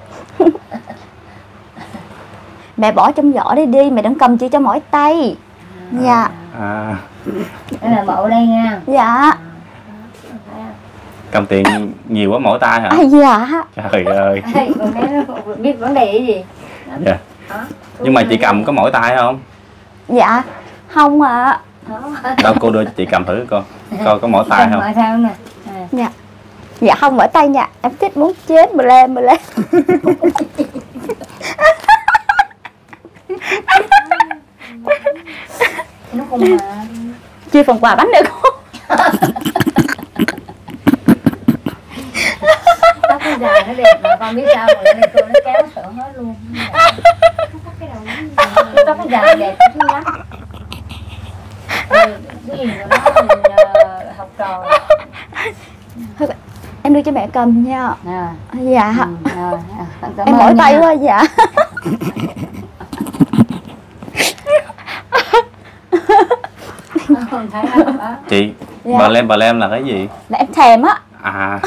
mẹ bỏ trong giỏ đi đi, mẹ đừng cầm chị cho mỏi tay. À. Dạ. À. Đây là bộ đây nha. Dạ. Cầm tiền nhiều quá mỏi tay hả? À, dạ. Trời ơi. Con bé nó biết vấn đề cái gì. Dạ. Nhưng mà chị cầm có mỏi tay không? Dạ. Không ạ. À. Đâu cô đưa chị cầm thử coi. Coi có mỏi tay không? Mỏi sao nè. À. Dạ. Dạ không mỏi tay nha. Em thích muốn chết bờ lem bờ lem. Nó không mà. Chia phần quà bánh nữa cô. Tóc nó dài nó đẹp mà con biết sao rồi nên cô nó kéo sợ hết luôn. Tóc nó dài đẹp chứ lắm. Rồi cái gì nữa nó học trò. Em đưa cho mẹ cầm nha. À. Dạ. Ừ, rồi. À, em mỏi tay quá. Dạ. Chị, dạ. bà lem bà lem là cái gì? Là em thèm á. À.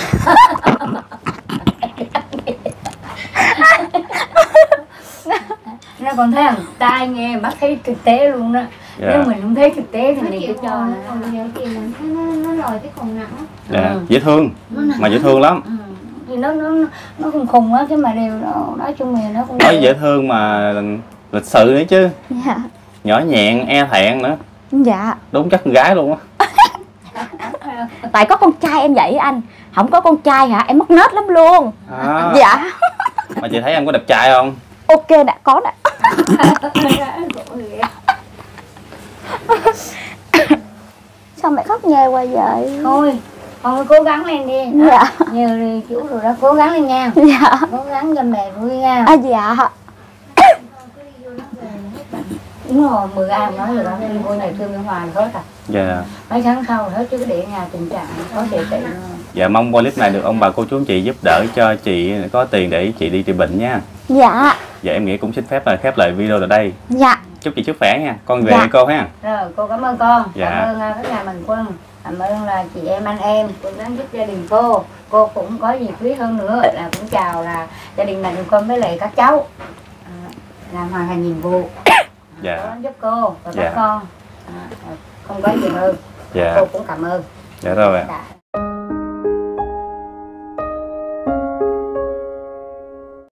Nó còn thấy thằng tai nghe bác thấy thực tế luôn đó. Dạ. Nếu mình không thấy thực tế thì mình cứ cho nó. Còn bây giờ thì mình thấy nó nó lòi cái còn nặng á. Dạ, Ừ. dễ thương. Mà dễ thương lắm. Ừ. Thì nó nó nó khùng khùng á, cái mà đều nó nói chung thì nó cũng Nói dễ thương mà lịch sự nữa chứ. Dạ. Nhỏ nhẹn, e thẹn nữa. Dạ. Đúng chắc con gái luôn á. Tại có con trai em vậy anh. Không có con trai hả em mất nết lắm luôn. À. Dạ. Mà chị thấy em có đẹp trai không? Ok nè, có nè. Sao mẹ khóc nhè qua vậy? Thôi, con cố gắng lên đi. Dạ. Nhiều đi chú rồi đó, cố gắng lên nha. Dạ. Cố gắng cho mẹ vui nha. À dạ. Đúng rồi, mười ai nói rồi đó, nên cô này thương bên ngoài hết à. Dạ. Mấy tháng sau hết chứ để nhà tình trạng có thể tệ. Dạ, mong qua clip này được ông bà cô chú anh chị giúp đỡ cho chị có tiền để chị đi trị bệnh nha. Dạ. Dạ em nghĩ cũng xin phép là khép lại video tại đây. Dạ. Chúc chị sức khỏe nha. Con về Dạ. cô ha. Rồi, cô cảm ơn con. Dạ. Cảm ơn uh, các nhà mình quân. Cảm ơn là chị em anh em cũng đang giúp gia đình cô. Cô cũng có gì quý hơn nữa là cũng chào là gia đình mình con với lại các cháu à, làm hoàn thành nhiệm vụ. Dạ. Cố gắng giúp cô và Dạ. các con. À, không có gì hơn. Dạ. Cô cũng cảm ơn. Dạ rồi ạ. Dạ.